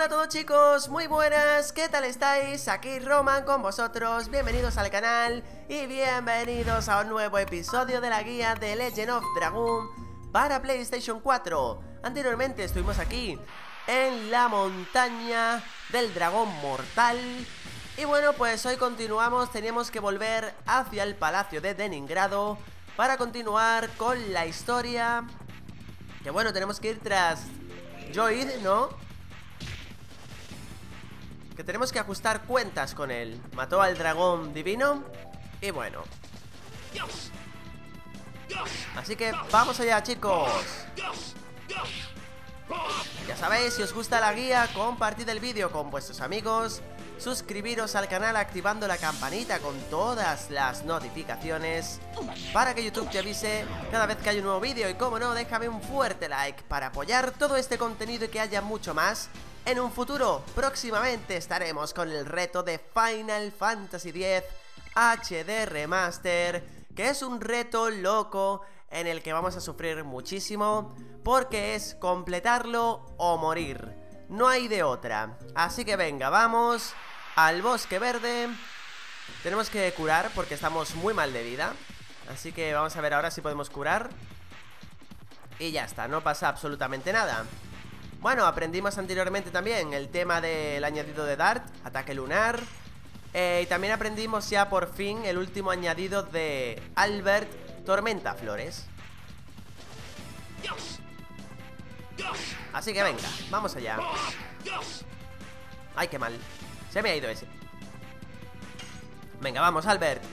Hola a todos chicos, muy buenas, ¿qué tal estáis? Aquí Roman con vosotros, bienvenidos al canal y bienvenidos a un nuevo episodio de la guía de Legend of Dragoon para PlayStation 4. Anteriormente estuvimos aquí en la montaña del dragón mortal y bueno, pues hoy continuamos, teníamos que volver hacia el palacio de Deningrado para continuar con la historia. Que bueno, tenemos que ir tras Zoid, ¿no? Que tenemos que ajustar cuentas con él. Mató al dragón divino y bueno. Así que vamos allá, chicos. Ya sabéis, si os gusta la guía, compartid el vídeo con vuestros amigos, suscribiros al canal activando la campanita con todas las notificaciones para que YouTube te avise cada vez que hay un nuevo vídeo. Y como no, déjame un fuerte like para apoyar todo este contenido y que haya mucho más. En un futuro, próximamente estaremos con el reto de Final Fantasy X HD Remaster, que es un reto loco en el que vamos a sufrir muchísimo, porque es completarlo o morir. No hay de otra. Así que venga, vamos al bosque verde. Tenemos que curar porque estamos muy mal de vida. Así que vamos a ver ahora si podemos curar. Y ya está, no pasa absolutamente nada. Bueno, aprendimos anteriormente también el tema del añadido de Dart, ataque lunar. Y también aprendimos ya por fin el último añadido de Albert, tormenta flores. Así que venga, vamos allá. Ay, qué mal, se me ha ido ese. Venga, vamos, Albert.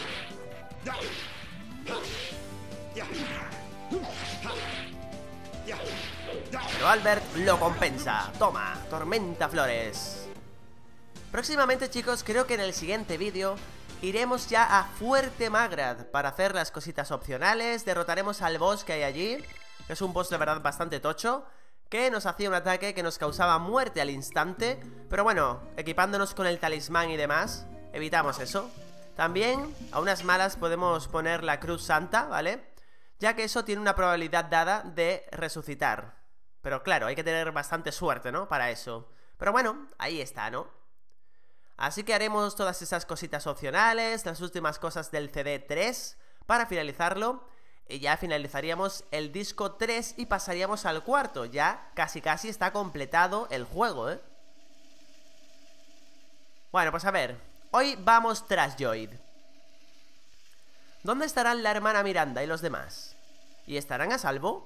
Pero Albert lo compensa. Toma, tormenta flores. Próximamente, chicos, creo que en el siguiente vídeo iremos ya a Fuerte Magrad para hacer las cositas opcionales. Derrotaremos al boss que hay allí, que es un boss de verdad bastante tocho, que nos hacía un ataque que nos causaba muerte al instante. Pero bueno, equipándonos con el talismán y demás, evitamos eso. También, a unas malas podemos poner la Cruz Santa, ¿vale? Ya que eso tiene una probabilidad dada de resucitar. Pero claro, hay que tener bastante suerte, ¿no? Para eso. Pero bueno, ahí está, ¿no? Así que haremos todas esas cositas opcionales, las últimas cosas del CD 3 para finalizarlo. Y ya finalizaríamos el disco 3 y pasaríamos al cuarto. Ya casi está completado el juego, ¿eh? Bueno, pues a ver. Hoy vamos tras Zoid. ¿Dónde estarán la hermana Miranda y los demás? ¿Y estarán a salvo?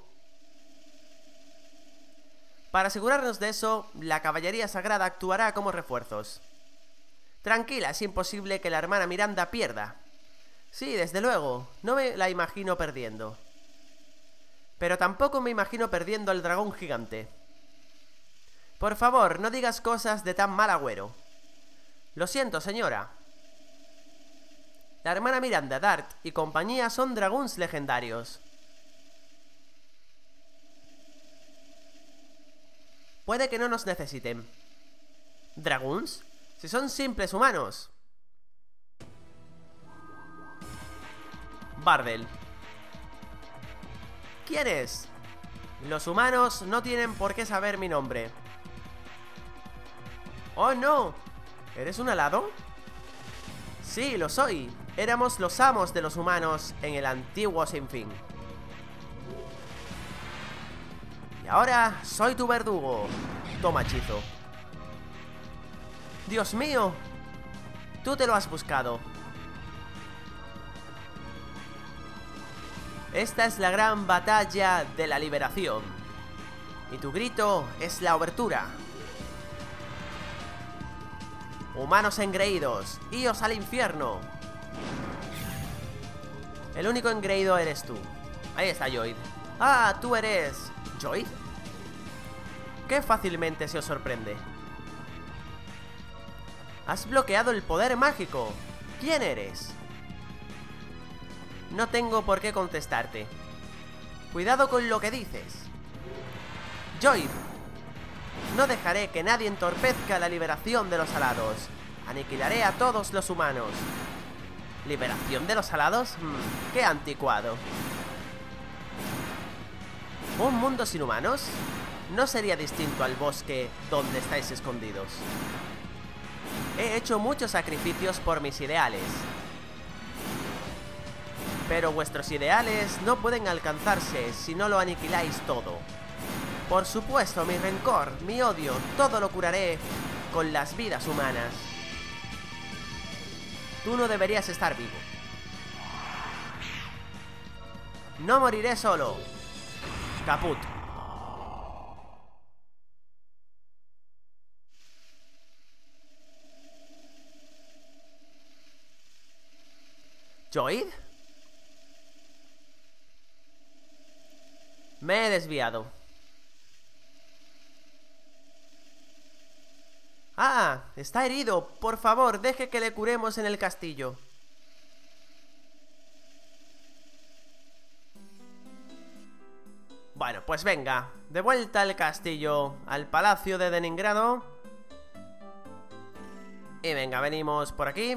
Para asegurarnos de eso, la caballería sagrada actuará como refuerzos. Tranquila, es imposible que la hermana Miranda pierda. Sí, desde luego, no me la imagino perdiendo. Pero tampoco me imagino perdiendo al dragón gigante. Por favor, no digas cosas de tan mal agüero. Lo siento, señora. La hermana Miranda, Dart y compañía son dragoons legendarios. Puede que no nos necesiten. ¿Dragoons? Si son simples humanos. Bardel. ¿Quién es? Los humanos no tienen por qué saber mi nombre. ¡Oh, no! ¿Eres un alado? Sí, lo soy. Éramos los amos de los humanos en el antiguo Sinfín. Y ahora soy tu verdugo. Toma, hechizo. Dios mío, tú te lo has buscado. Esta es la gran batalla de la liberación. Y tu grito es la obertura. Humanos engreídos, ios al infierno. El único engreído eres tú. Ahí está Zoid. Ah, tú eres... ¿Zoid? Qué fácilmente se os sorprende. Has bloqueado el poder mágico. ¿Quién eres? No tengo por qué contestarte. Cuidado con lo que dices. Zoid. No dejaré que nadie entorpezca la liberación de los alados. Aniquilaré a todos los humanos. ¿Liberación de los alados? ¡Qué anticuado! ¿Un mundo sin humanos? no sería distinto al bosque donde estáis escondidos. He hecho muchos sacrificios por mis ideales, pero vuestros ideales no pueden alcanzarse si no lo aniquiláis todo. Por supuesto, mi rencor, mi odio, todo lo curaré con las vidas humanas. Tú no deberías estar vivo. No moriré solo. Caput. ¿Joyd? Me he desviado. Ah, está herido. Por favor, deje que le curemos en el castillo. Bueno, pues venga, de vuelta al castillo, al palacio de Deningrado. Y venga, venimos por aquí.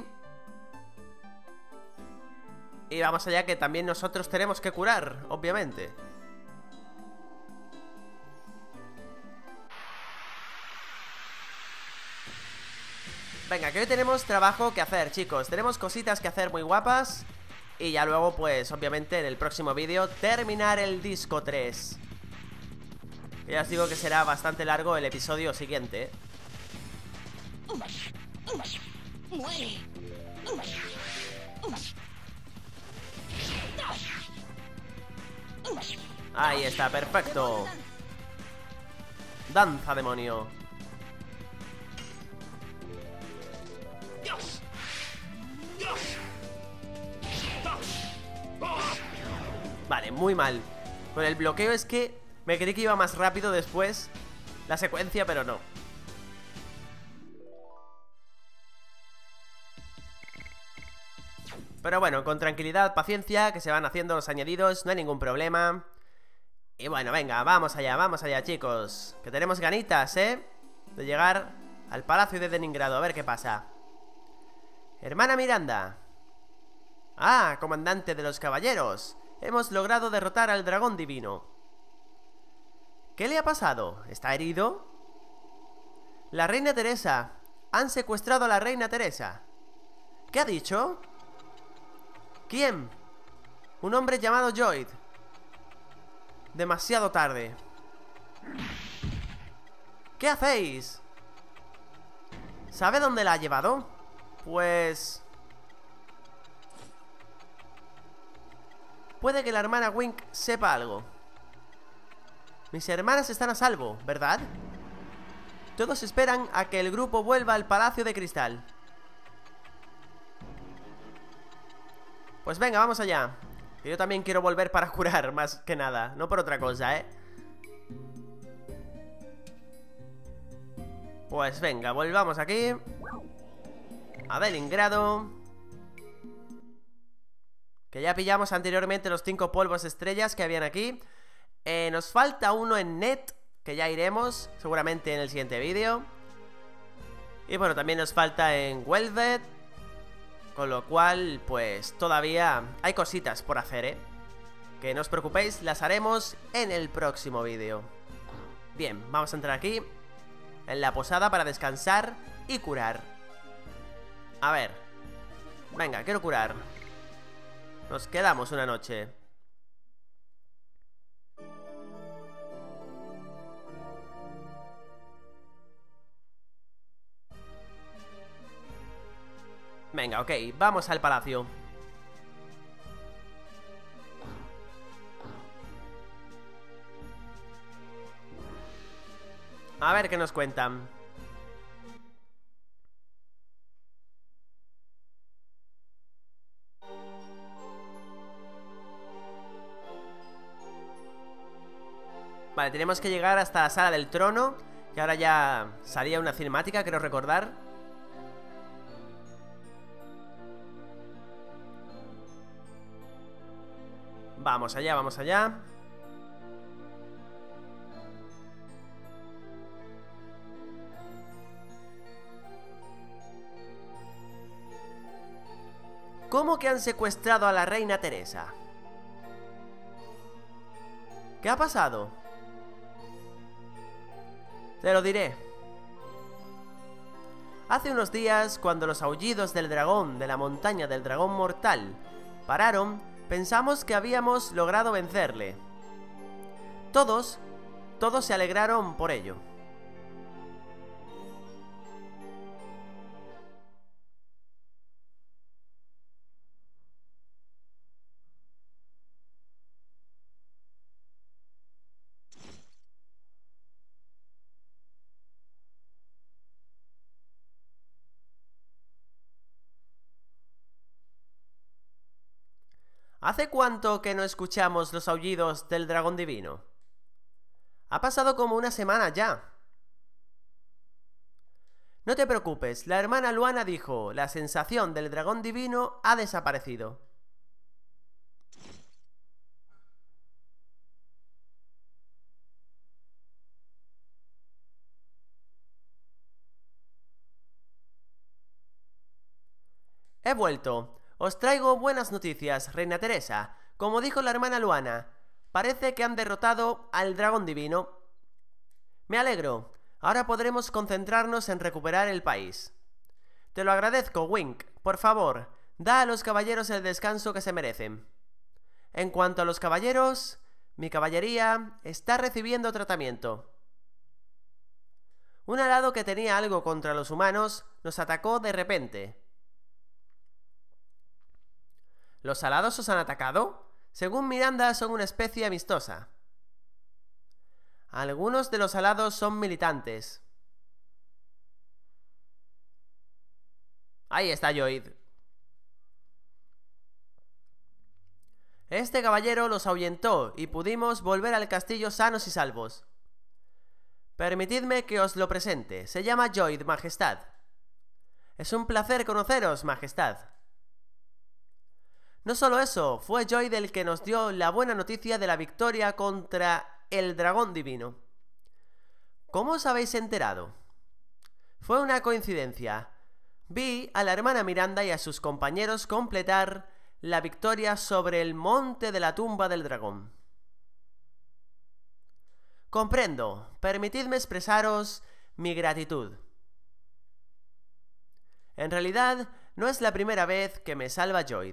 Y vamos allá, que también nosotros tenemos que curar, obviamente. Venga, que hoy tenemos trabajo que hacer, chicos. Tenemos cositas que hacer muy guapas. Y ya luego, pues, obviamente, en el próximo vídeo, terminar el disco 3. Ya os digo que será bastante largo el episodio siguiente. Ahí está, perfecto. Danza, demonio. Vale, muy mal. Con el bloqueo es que me creí que iba más rápido después la secuencia, pero no. Pero bueno, con tranquilidad, paciencia, que se van haciendo los añadidos, no hay ningún problema. Y bueno, venga, vamos allá, chicos. Que tenemos ganitas, de llegar al palacio de Deningrado, a ver qué pasa. Hermana Miranda. Ah, comandante de los caballeros. Hemos logrado derrotar al dragón divino. ¿Qué le ha pasado? ¿Está herido? La reina Teresa. Han secuestrado a la reina Teresa. ¿Qué ha dicho? ¿Quién? Un hombre llamado Joyd. Demasiado tarde. ¿Qué hacéis? ¿Sabe dónde la ha llevado? Pues... puede que la hermana Wink sepa algo. Mis hermanas están a salvo, ¿verdad? Todos esperan a que el grupo vuelva al Palacio de Cristal. Pues venga, vamos allá. Que yo también quiero volver para curar, más que nada. No por otra cosa, Pues venga, volvamos aquí a Deningrado. Que ya pillamos anteriormente los 5 polvos estrellas que habían aquí. Nos falta uno en Net, que ya iremos seguramente en el siguiente vídeo. Y bueno, también nos falta en Welvet. Con lo cual, pues todavía hay cositas por hacer, Que no os preocupéis, las haremos en el próximo vídeo. Bien, vamos a entrar aquí en la posada para descansar y curar. A ver. Venga, quiero curar. Nos quedamos una noche. Venga, ok, vamos al palacio. A ver qué nos cuentan. Vale, tenemos que llegar hasta la sala del trono, que ahora ya salía una cinemática, creo recordar. Vamos allá, vamos allá. ¿Cómo que han secuestrado a la reina Teresa? ¿Qué ha pasado? Te lo diré. Hace unos días, cuando los aullidos del dragón de la montaña del dragón mortal pararon, pensamos que habíamos logrado vencerle. Todos se alegraron por ello. ¿Hace cuánto que no escuchamos los aullidos del dragón divino? Ha pasado como una semana ya. No te preocupes, la hermana Luana dijo, la sensación del dragón divino ha desaparecido. He vuelto. Os traigo buenas noticias, Reina Teresa. Como dijo la hermana Luana, parece que han derrotado al dragón divino. Me alegro. Ahora podremos concentrarnos en recuperar el país. Te lo agradezco, Wink. Por favor, da a los caballeros el descanso que se merecen. En cuanto a los caballeros, mi caballería está recibiendo tratamiento. Un alado que tenía algo contra los humanos nos atacó de repente. ¿Los alados os han atacado? Según Miranda, son una especie amistosa. Algunos de los alados son militantes. Ahí está Lloyd. Este caballero los ahuyentó y pudimos volver al castillo sanos y salvos. Permitidme que os lo presente. Se llama Lloyd, Majestad. Es un placer conoceros, Majestad. No solo eso, fue Lloyd el que nos dio la buena noticia de la victoria contra el dragón divino. ¿Cómo os habéis enterado? Fue una coincidencia. Vi a la hermana Miranda y a sus compañeros completar la victoria sobre el monte de la tumba del dragón. Comprendo. Permitidme expresaros mi gratitud. En realidad, no es la primera vez que me salva Lloyd.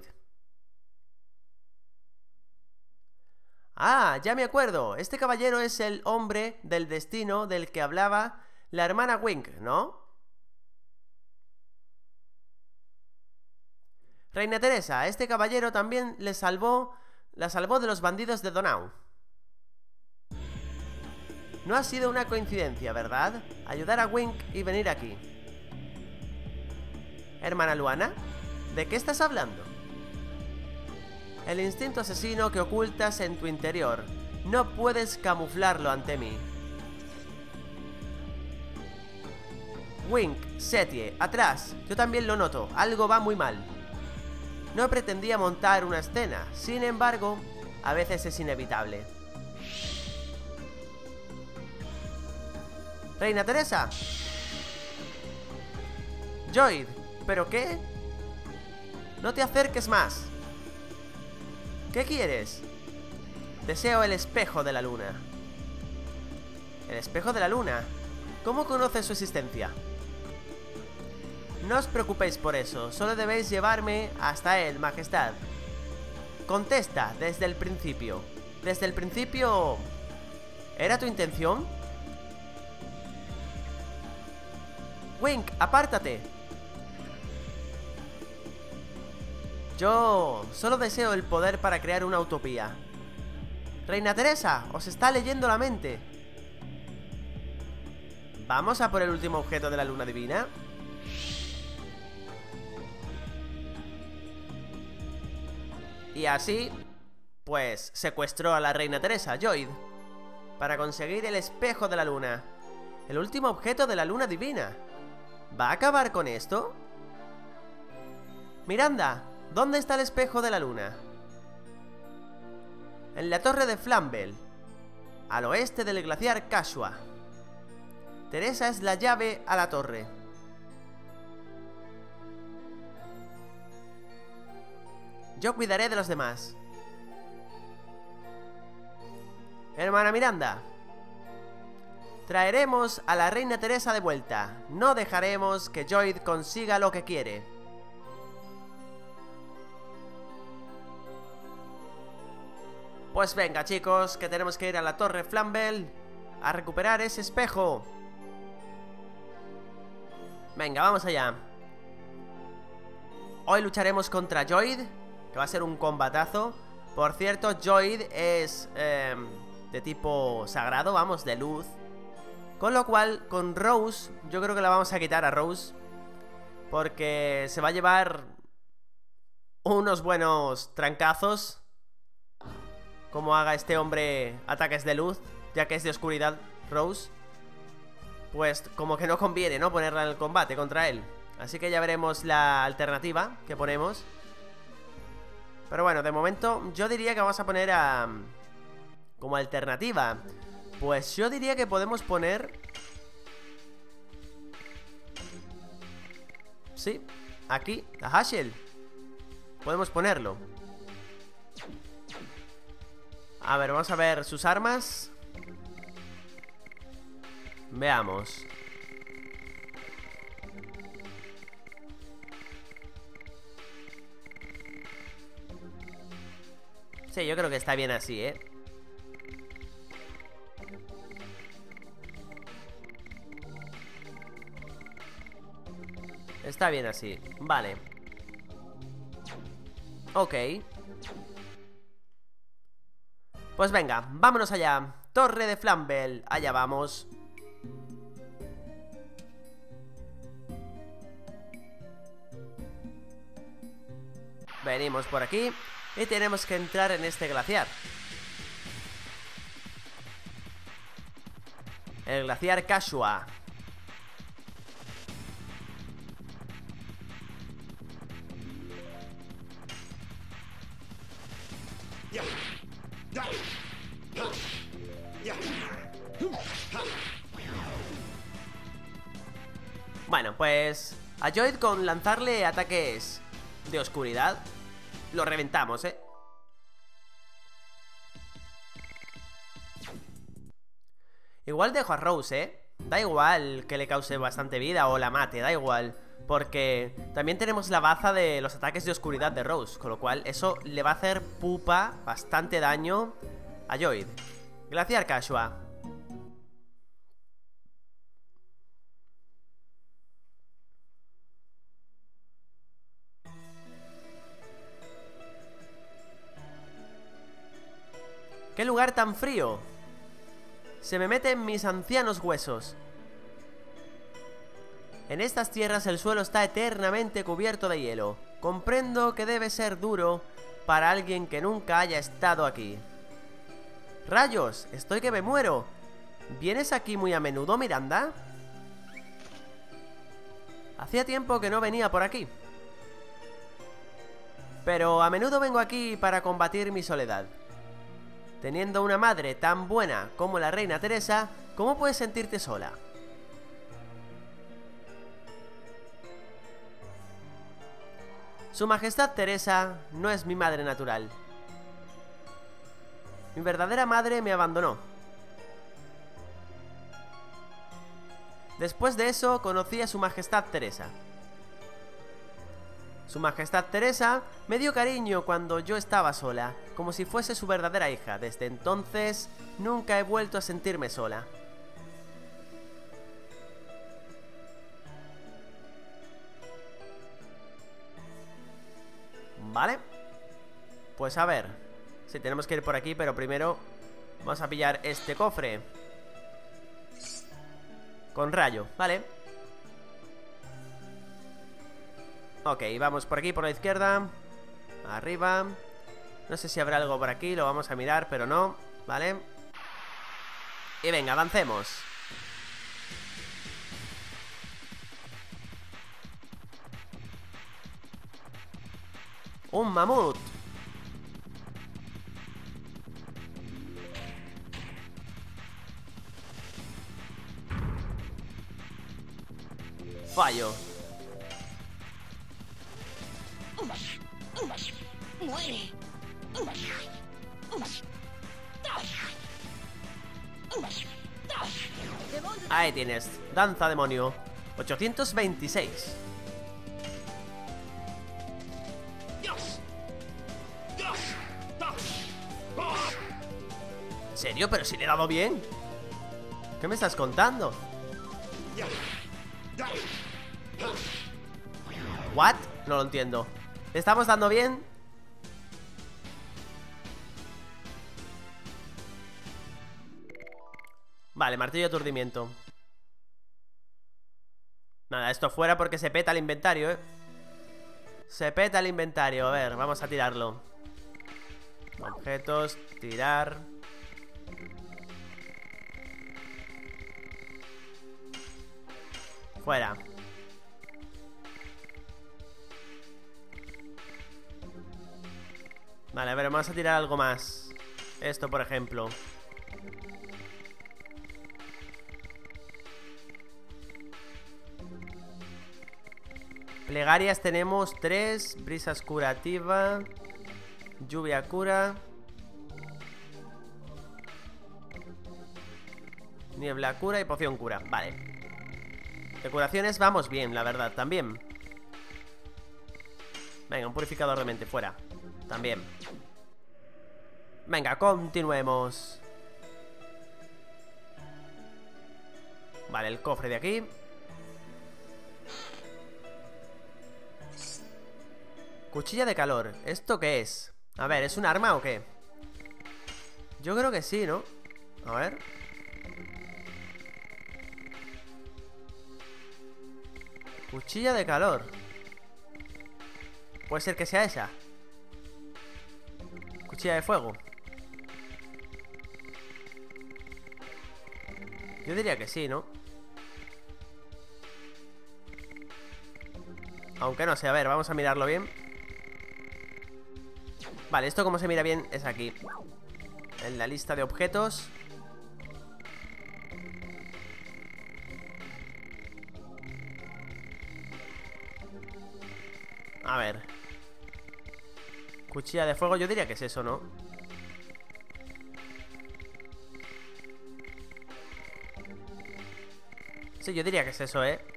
Ah, ya me acuerdo. Este caballero es el hombre del destino del que hablaba la hermana Wink, ¿no? Reina Teresa, este caballero también la salvó de los bandidos de Donau. No ha sido una coincidencia, ¿verdad? Ayudar a Wink y venir aquí. Hermana Luana, ¿de qué estás hablando? El instinto asesino que ocultas en tu interior. No puedes camuflarlo ante mí. Wink, Setie, atrás. Yo también lo noto. Algo va muy mal. No pretendía montar una escena. Sin embargo, a veces es inevitable. Reina Teresa. Lloyd, ¿pero qué? No te acerques más. ¿Qué quieres? Deseo el espejo de la luna. ¿El espejo de la luna? ¿Cómo conoces su existencia? No os preocupéis por eso, solo debéis llevarme hasta él, Majestad. Contesta, desde el principio. ¿Desde el principio era tu intención? Wink, apártate. Yo solo deseo el poder para crear una utopía. Reina Teresa, os está leyendo la mente. ¿Vamos a por el último objeto de la luna divina? Y así, pues, secuestró a la Reina Teresa, Lloyd, para conseguir el espejo de la luna. El último objeto de la luna divina. ¿Va a acabar con esto? Miranda, ¿dónde está el espejo de la luna? En la torre de Flamvel, al oeste del glaciar Kashua. Teresa es la llave a la torre. Yo cuidaré de los demás. Hermana Miranda, Traeremos a la reina Teresa de vuelta. No dejaremos que Zoid consiga lo que quiere. Pues venga, chicos, que tenemos que ir a la Torre Flamvel a recuperar ese espejo. Venga, vamos allá. Hoy lucharemos contra Zoid, que va a ser un combatazo. Por cierto, Zoid es de tipo sagrado, vamos, de luz. Con lo cual, con Rose, yo creo que la vamos a quitar a Rose, porque se va a llevar unos buenos trancazos como haga este hombre ataques de luz, ya que es de oscuridad Rose. Pues como que no conviene, ¿no? Ponerla en el combate contra él. Así que ya veremos la alternativa que ponemos. Pero bueno, de momento yo diría que vamos a poner a... como alternativa, pues yo diría que podemos poner... sí, aquí, a Haschel. Podemos ponerlo. A ver, vamos a ver sus armas. Veamos. Sí, yo creo que está bien así, ¿eh? Está bien así, vale. Ok. Pues venga, vámonos allá. Torre de Flamvel, allá vamos. Venimos por aquí y tenemos que entrar en este glaciar. El glaciar Kashua. Bueno, pues a Zoid con lanzarle ataques de oscuridad lo reventamos, ¿eh? Igual dejo a Rose, ¿eh? Da igual que le cause bastante vida o la mate, da igual, porque también tenemos la baza de los ataques de oscuridad de Rose, con lo cual eso le va a hacer pupa, bastante daño a Zoid. Glaciar Kashua. ¡Qué lugar tan frío! Se me mete en mis ancianos huesos. En estas tierras el suelo está eternamente cubierto de hielo. Comprendo que debe ser duro para alguien que nunca haya estado aquí. ¡Rayos! ¡Estoy que me muero! ¿Vienes aquí muy a menudo, Miranda? Hacía tiempo que no venía por aquí. Pero a menudo vengo aquí para combatir mi soledad. Teniendo una madre tan buena como la reina Teresa, ¿cómo puedes sentirte sola? Su Majestad Teresa no es mi madre natural. Mi verdadera madre me abandonó. Después de eso conocí a Su Majestad Teresa. Su Majestad Teresa me dio cariño cuando yo estaba sola, como si fuese su verdadera hija. Desde entonces, nunca he vuelto a sentirme sola. Vale. Pues a ver. Sí, tenemos que ir por aquí, pero primero vamos a pillar este cofre. Con rayo, vale. Ok, vamos por aquí, por la izquierda. Arriba. No sé si habrá algo por aquí, lo vamos a mirar, pero no. Vale. Y venga, avancemos. Un mamut. Fallo. Muere. Ahí tienes, danza demonio. 826. ¿En serio? ¿Pero si le he dado bien? ¿Qué me estás contando? ¿What? No lo entiendo. ¿Le estamos dando bien? Vale, martillo de aturdimiento. Nada, esto fuera porque se peta el inventario, ¿eh? Se peta el inventario. A ver, vamos a tirarlo. Objetos, tirar. Fuera. Vale, a ver, vamos a tirar algo más. Esto, por ejemplo. Plegarias tenemos 3. Brisas curativa. Lluvia cura. Niebla cura y poción cura. Vale. De curaciones vamos bien, la verdad, también. Venga, un purificador de mente, fuera. También. Venga, continuemos. Vale, el cofre de aquí. Cuchilla de calor. ¿Esto qué es? A ver, ¿es un arma o qué? Yo creo que sí, ¿no? A ver. Cuchilla de calor. Puede ser que sea esa. Cuchilla de fuego. Yo diría que sí, ¿no? Aunque no sé, a ver, vamos a mirarlo bien. Vale, esto como se mira bien es aquí. En la lista de objetos. A ver. Cuchilla de fuego, yo diría que es eso, ¿no? Sí, yo diría que es eso, ¿eh?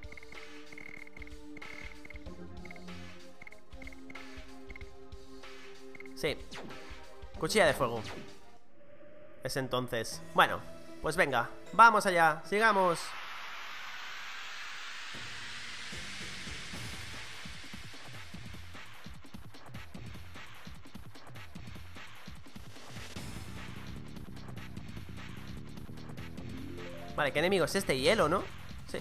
Sí. Cuchilla de fuego. Es entonces. Bueno, pues venga, vamos allá, sigamos. Vale, ¿qué enemigo es este? Hielo, ¿no? Sí.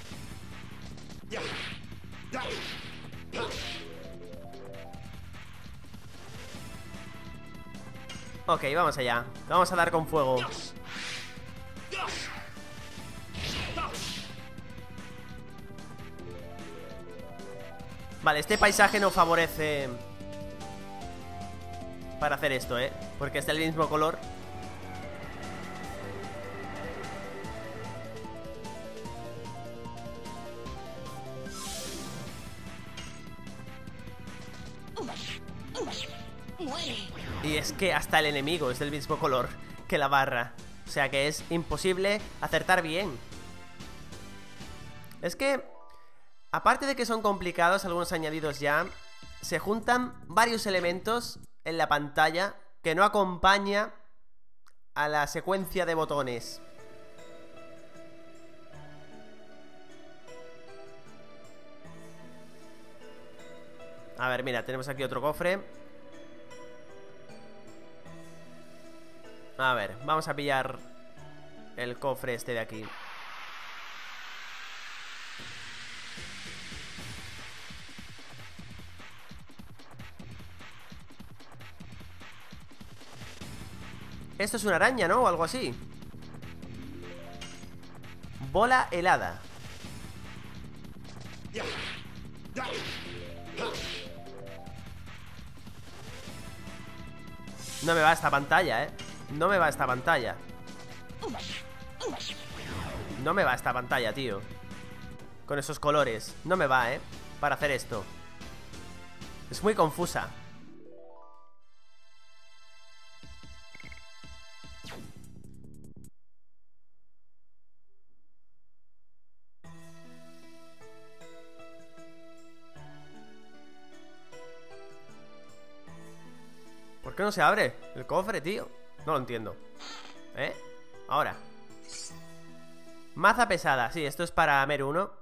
Ok, vamos allá. Vamos a dar con fuego. Vale, este paisaje no favorece para hacer esto, ¿eh? Porque es del mismo color. Y es que hasta el enemigo es del mismo color que la barra. O sea que es imposible acertar bien. Es que, aparte de que son complicados algunos añadidos ya, se juntan varios elementos en la pantalla que no acompaña a la secuencia de botones. A ver, mira, tenemos aquí otro cofre. A ver, vamos a pillar el cofre este de aquí. Esto es una araña, ¿no? O algo así. Bola helada. No me va esta pantalla, ¿eh? No me va esta pantalla. No me va esta pantalla, tío. Con esos colores. No me va, ¿eh? Para hacer esto. Es muy confusa. qué no se abre el cofre, tío? No lo entiendo. ¿Eh? Ahora. Maza pesada. Sí, esto es para Meru, ¿no?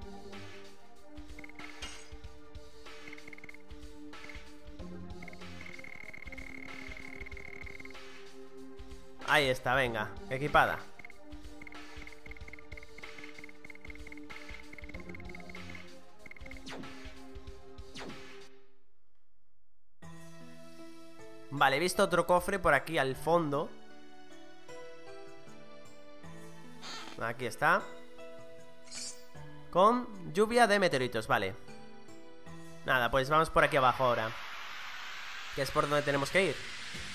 Ahí está, venga. Equipada. Vale, he visto otro cofre por aquí al fondo. Aquí está. Con lluvia de meteoritos, vale. Nada, pues vamos por aquí abajo ahora, que es por donde tenemos que ir.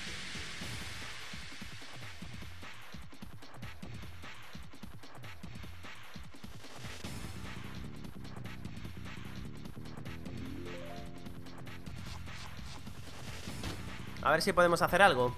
A ver si podemos hacer algo.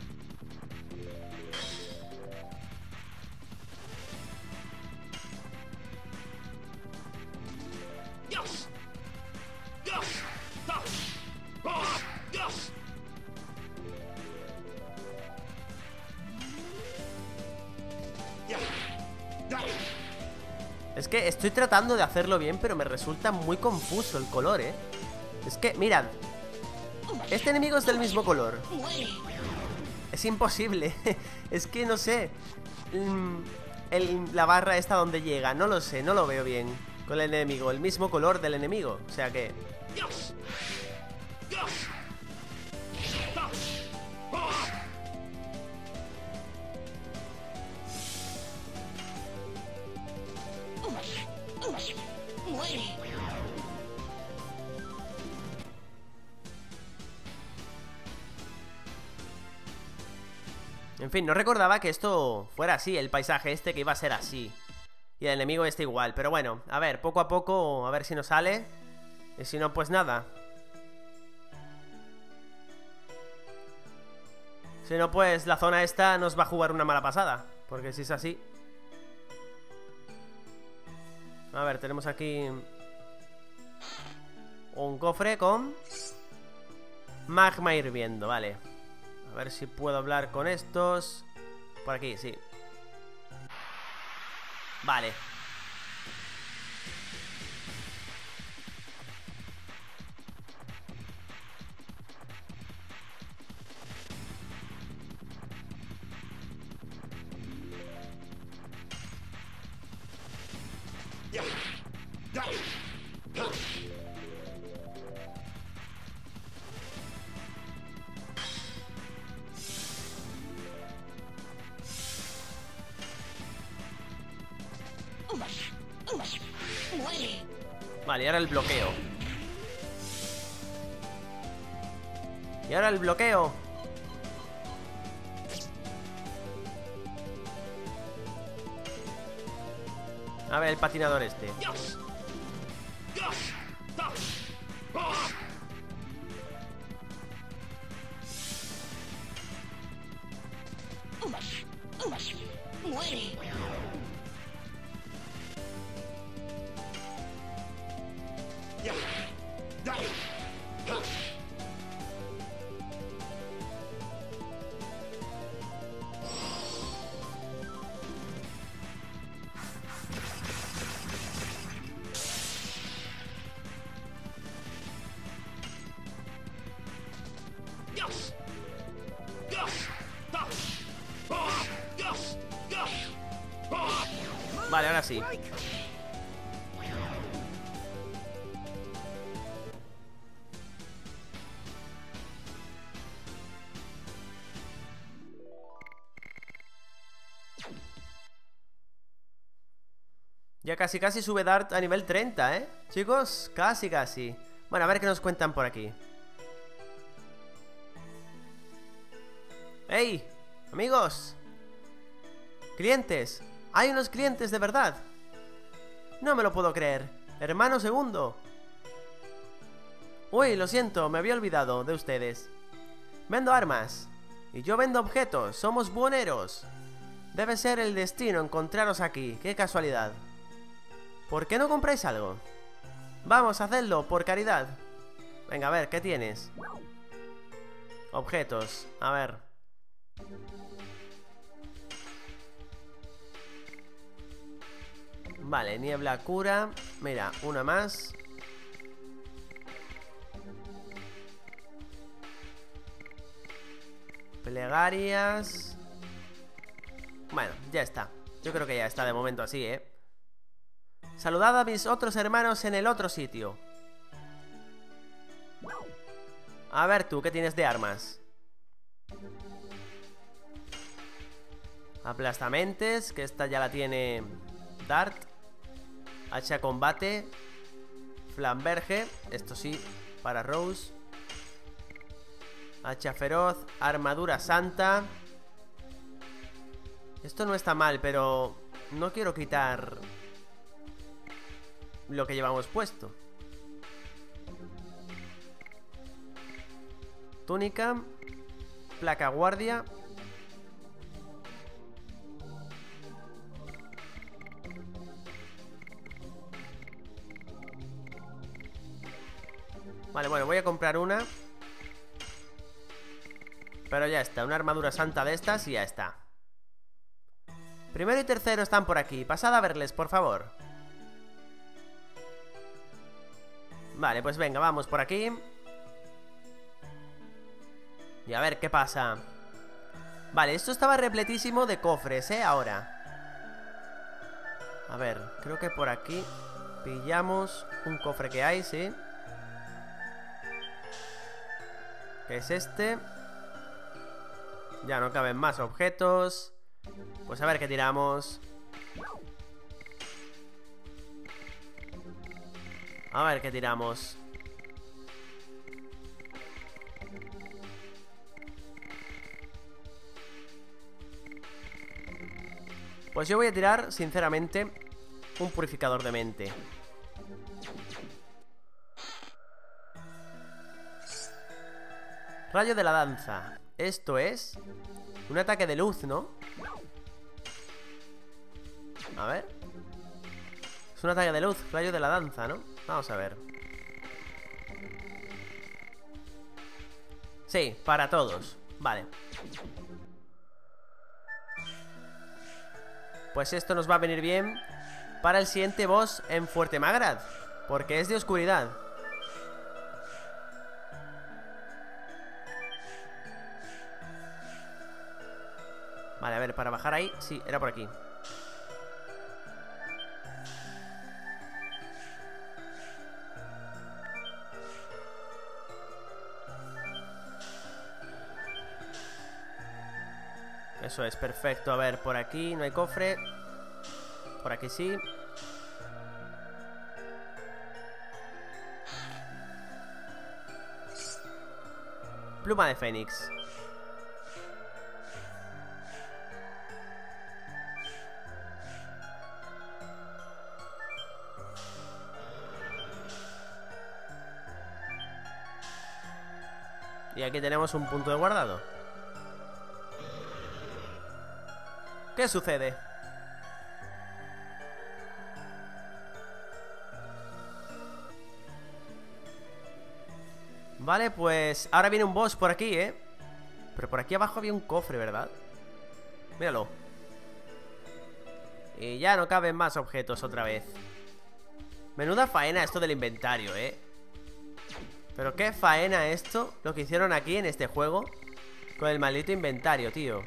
Es que estoy tratando de hacerlo bien, pero me resulta muy confuso el color, ¿eh? Es que, mirad, este enemigo es del mismo color. Es imposible. Es que no sé. La barra esta donde llega, no lo sé, no lo veo bien. Con el enemigo, el mismo color del enemigo. O sea que... En fin, no recordaba que esto fuera así, el paisaje este, que iba a ser así. Y el enemigo este igual, pero bueno, a ver, poco a poco, a ver si nos sale. Y si no, pues nada. Si no, pues la zona esta nos va a jugar una mala pasada. Porque si es así... A ver, tenemos aquí un cofre con magma hirviendo, vale. A ver si puedo hablar con estos. Por aquí, sí. Vale. Vale, y ahora el bloqueo. Y ahora el bloqueo. A ver, el patinador este. Vale, ahora sí. Ya casi sube Dart a nivel 30, ¿eh? Chicos, casi. Bueno, a ver qué nos cuentan por aquí. ¡Ey! Amigos. Clientes. Hay unos clientes de verdad. No me lo puedo creer. Hermano segundo. Uy, lo siento, me había olvidado de ustedes. Vendo armas. Y yo vendo objetos. Somos buhoneros. Debe ser el destino encontraros aquí. Qué casualidad. ¿Por qué no compráis algo? Vamos, hacedlo, por caridad. Venga, a ver, ¿qué tienes? Objetos, a ver. Vale, niebla cura. Mira, una más. Plegarias. Bueno, ya está. Yo creo que ya está de momento así, ¿eh? Saludad a mis otros hermanos en el otro sitio. A ver tú, ¿qué tienes de armas? Aplastamentes, que esta ya la tiene Dart. Hacha combate. Flamberge, esto sí, para Rose. Hacha feroz, armadura santa. Esto no está mal, pero no quiero quitar lo que llevamos puesto. Túnica. Placa guardia. Vale, bueno, voy a comprar una. Pero ya está, una armadura santa de estas y ya está. Primero y tercero están por aquí. Pasad a verles, por favor. Vale, pues venga, vamos por aquí. Y a ver qué pasa. Vale, esto estaba repletísimo de cofres, ahora. A ver, creo que por aquí pillamos un cofre que hay, sí. Que es este. Ya no caben más objetos. Pues a ver qué tiramos. A ver qué tiramos. Pues yo voy a tirar, sinceramente, un purificador de mente. Rayo de la danza. Esto es un ataque de luz, ¿no? A ver. Es un ataque de luz, rayo de la danza, ¿no? Vamos a ver. Sí, para todos. Vale. Pues esto nos va a venir bien para el siguiente boss en Fuerte Magrad, porque es de oscuridad. Vale, a ver, para bajar ahí. Sí, era por aquí. Eso es, perfecto. A ver, por aquí no hay cofre. Por aquí sí. Pluma de Fénix. Y aquí tenemos un punto de guardado. ¿Qué sucede? Vale, pues ahora viene un boss por aquí, ¿eh? Pero por aquí abajo había un cofre, ¿verdad? Míralo. Y ya no caben más objetos otra vez. Menuda faena esto del inventario, ¿eh? Pero qué faena esto, lo que hicieron aquí en este juego con el maldito inventario, tío.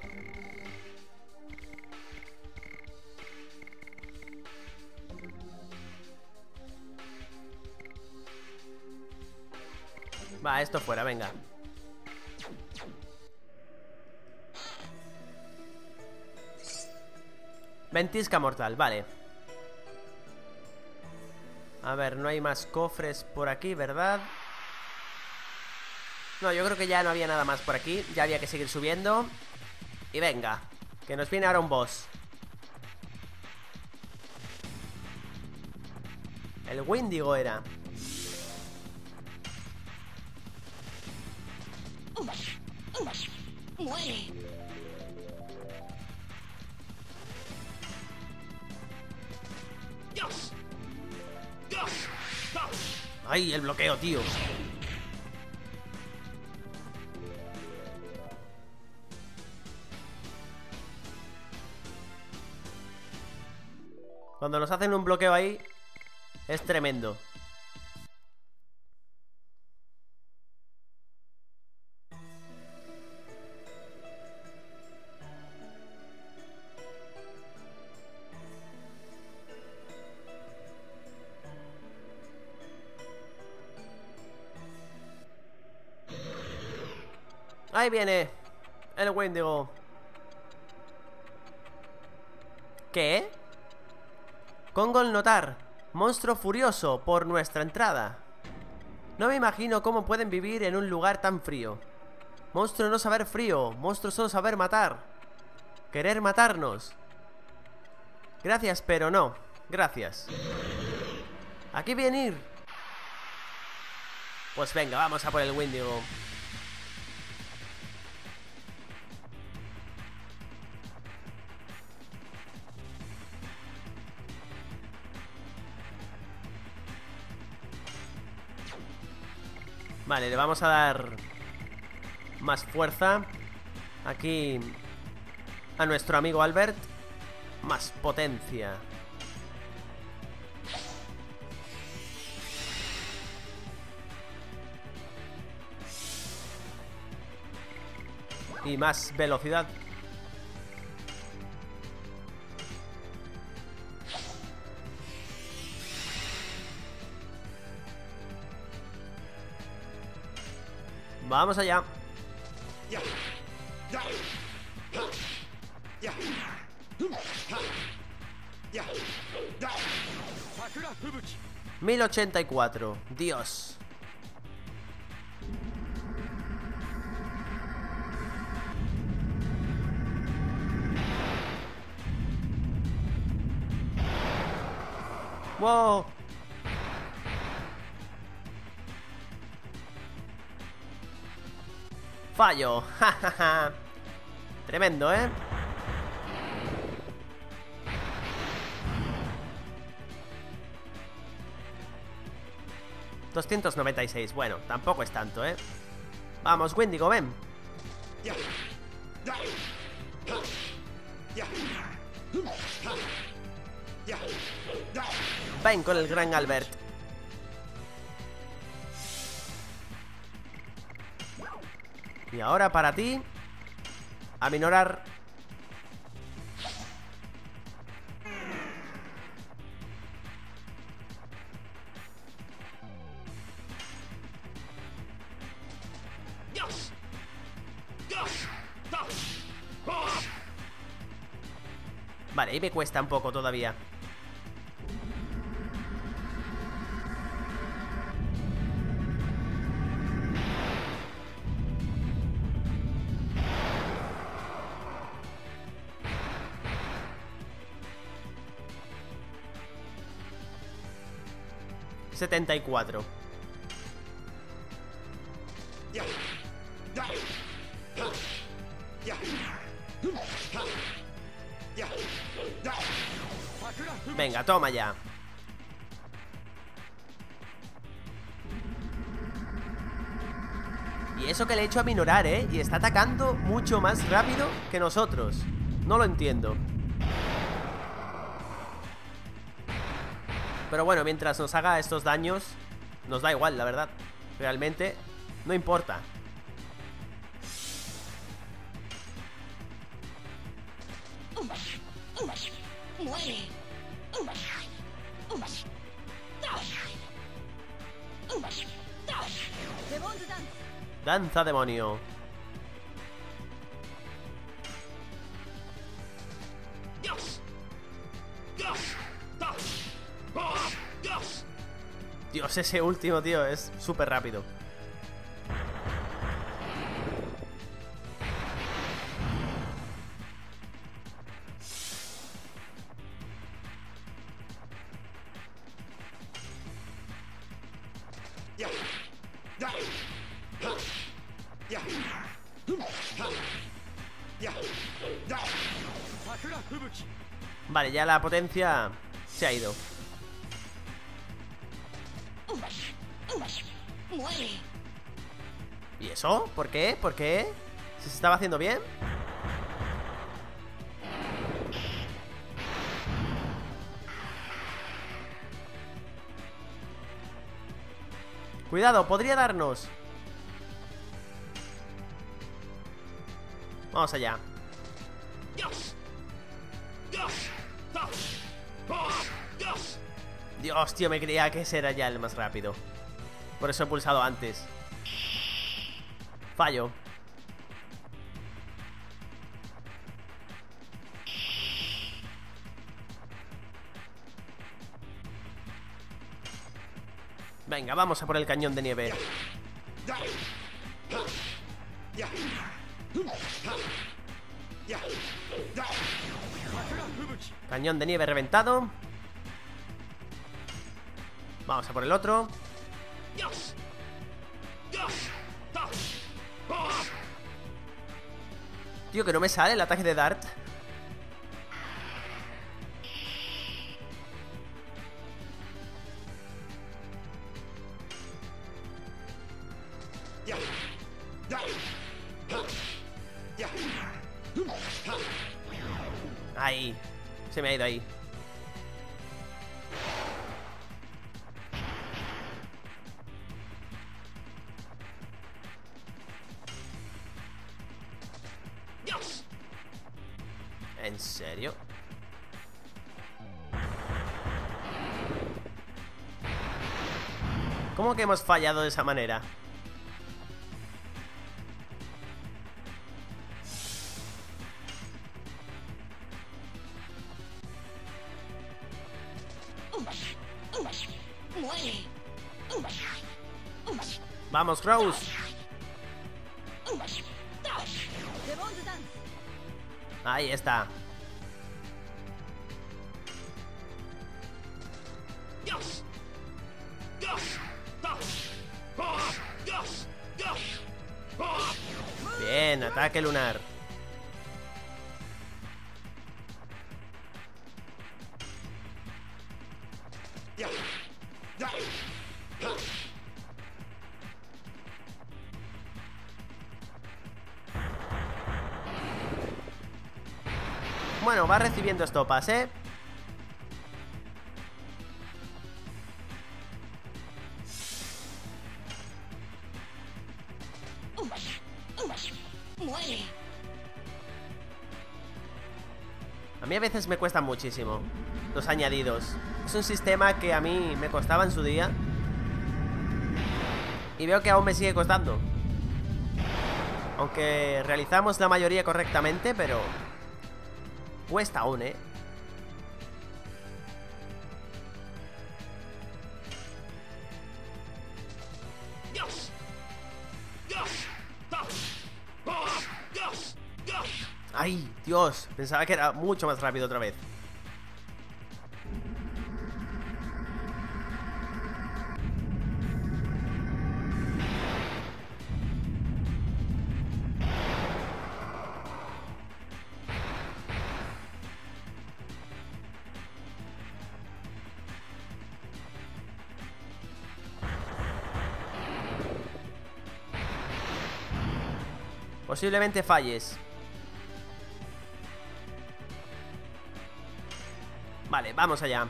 Va, esto fuera, venga. Ventisca mortal, vale. A ver, no hay más cofres por aquí, ¿verdad? No, yo creo que ya no había nada más por aquí. Ya había que seguir subiendo. Y venga, que nos viene ahora un boss. El Wendigo era. Muere. Ay, el bloqueo, tío. Cuando nos hacen un bloqueo ahí, es tremendo. Ahí viene el Wendigo. ¿Qué? Kongol notar. Monstruo furioso por nuestra entrada. No me imagino cómo pueden vivir en un lugar tan frío. Monstruo no saber frío. Monstruo solo saber matar. Querer matarnos. Gracias, pero no. Gracias. Aquí venir. Pues venga, vamos a por el Wendigo. Vale, le vamos a dar más fuerza aquí a nuestro amigo Albert. Más potencia. Y más velocidad. Vamos allá. $1084. Dios. Wow. Fallo. Jajaja. Tremendo, ¿eh? $296. Bueno, tampoco es tanto, ¿eh? Vamos, Wendigo, ven. Ven con el gran Albert. Y ahora para ti, aminorar. Vale, ahí me cuesta un poco todavía. $74. Venga, toma ya. Y eso que le he hecho a minorar, ¿eh? Y está atacando mucho más rápido que nosotros. No lo entiendo. Pero bueno, mientras nos haga estos daños, nos da igual, la verdad. Realmente, no importa. Danza demonio. Dios, ese último, tío, es súper rápido. Vale, ya la potencia se ha ido. ¿Y eso? ¿Por qué? ¿Por qué? ¿Se estaba haciendo bien? Cuidado, podría darnos. Vamos allá. Dios, tío, me creía que ese era ya el más rápido. Por eso he pulsado antes. Fallo. Venga, vamos a por el cañón de nieve. Cañón de nieve reventado. Vamos a por el otro. Tío, que no me sale el ataque de Dart. Ahí. Se me ha ido ahí. ¿En serio? ¿Cómo que hemos fallado de esa manera? Vamos, Rose. Ahí está. Bien, ataque lunar. Bueno, va recibiendo estopas, ¿eh? A mí a veces me cuesta muchísimo los añadidos. Es un sistema que a mí me costaba en su día y veo que aún me sigue costando. Aunque realizamos la mayoría correctamente, pero cuesta aún, ¿eh? ¡Ay, Dios! Pensaba que era mucho más rápido otra vez. Posiblemente falles. Vale, vamos allá.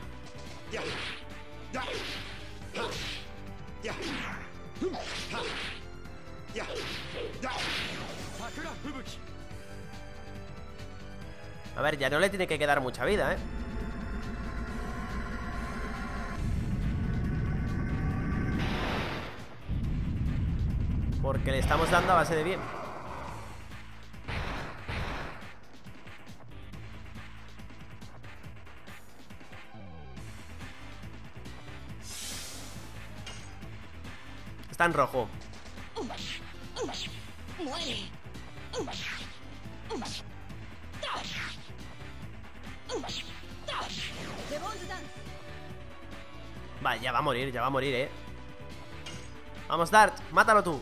A ver, ya no le tiene que quedar mucha vida, ¿eh? Porque le estamos dando a base de bien. Está en rojo. Vale, ya va a morir, ¿eh? Vamos, Dart, mátalo tú.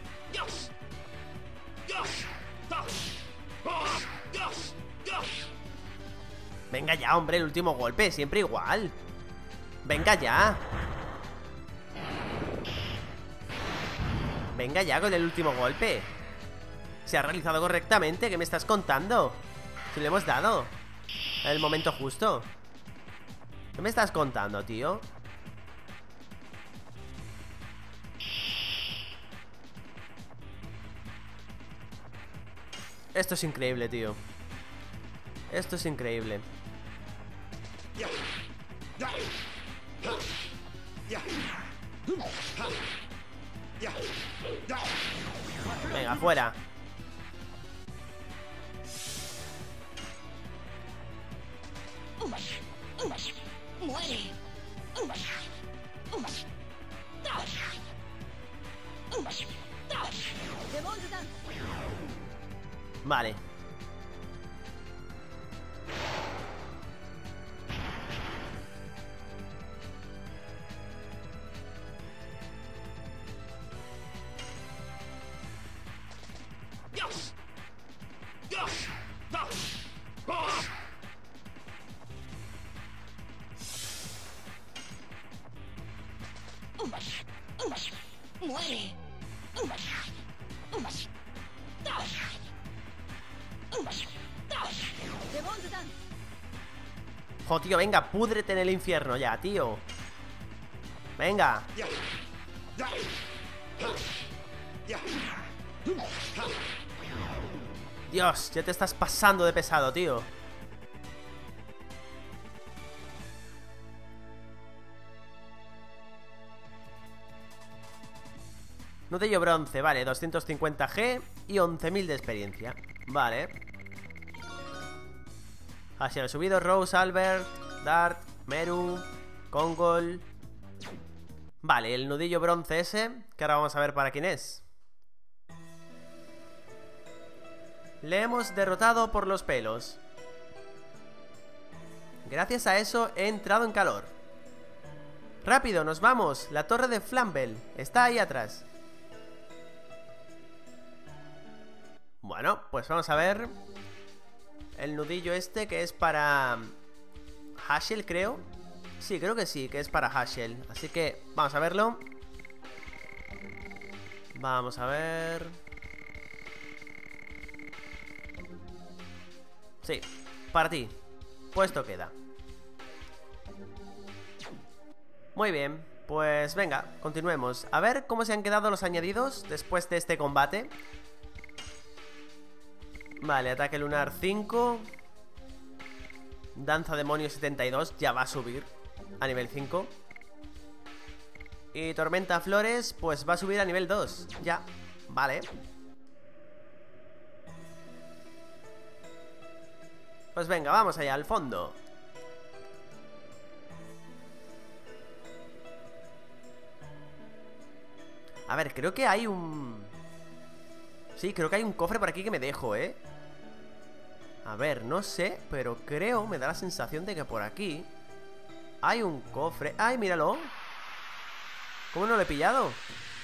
Venga ya, hombre, el último golpe, siempre igual. Venga ya. Venga ya con el último golpe. ¿Se ha realizado correctamente? ¿Qué me estás contando? Si le hemos dado en el momento justo. ¿Qué me estás contando, tío? Esto es increíble, tío. Esto es increíble. Venga, fuera. Vale. Jo, tío, venga, púdrete en el infierno ya, tío. Venga. Dios, ya te estás pasando de pesado, tío. Nudillo bronce, vale, 250G y 11.000 de experiencia. Vale. Hacia el subido, Rose, Albert, Dart, Meru, Kongol. Vale, el nudillo bronce ese, que ahora vamos a ver para quién es. Le hemos derrotado por los pelos. Gracias a eso he entrado en calor. Rápido, nos vamos. La torre de Flamble está ahí atrás. Bueno, pues vamos a ver el nudillo este que es para Haschel, creo. Sí, creo que sí, que es para Haschel. Así que vamos a verlo. Vamos a ver. Sí, para ti. Puesto queda. Muy bien, pues venga, continuemos. A ver cómo se han quedado los añadidos después de este combate. Vale, ataque lunar 5. Danza demonio 72, ya va a subir a nivel 5. Y tormenta flores, pues va a subir a nivel 2. Ya, vale. Pues venga, vamos allá, al fondo. A ver, creo que hay un... Sí, creo que hay un cofre por aquí que me dejo, ¿eh? A ver, no sé, pero creo, me da la sensación de que por aquí hay un cofre. ¡Ay, míralo! ¿Cómo no lo he pillado?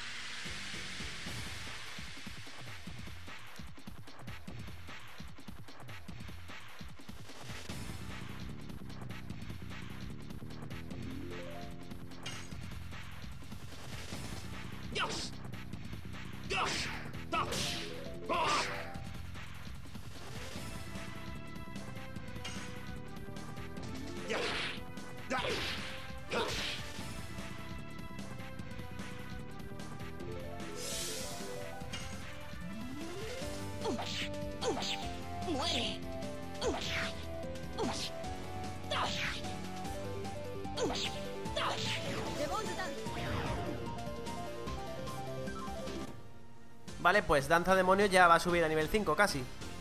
Vale, pues danza demonio ya va a subir a nivel 5 casi.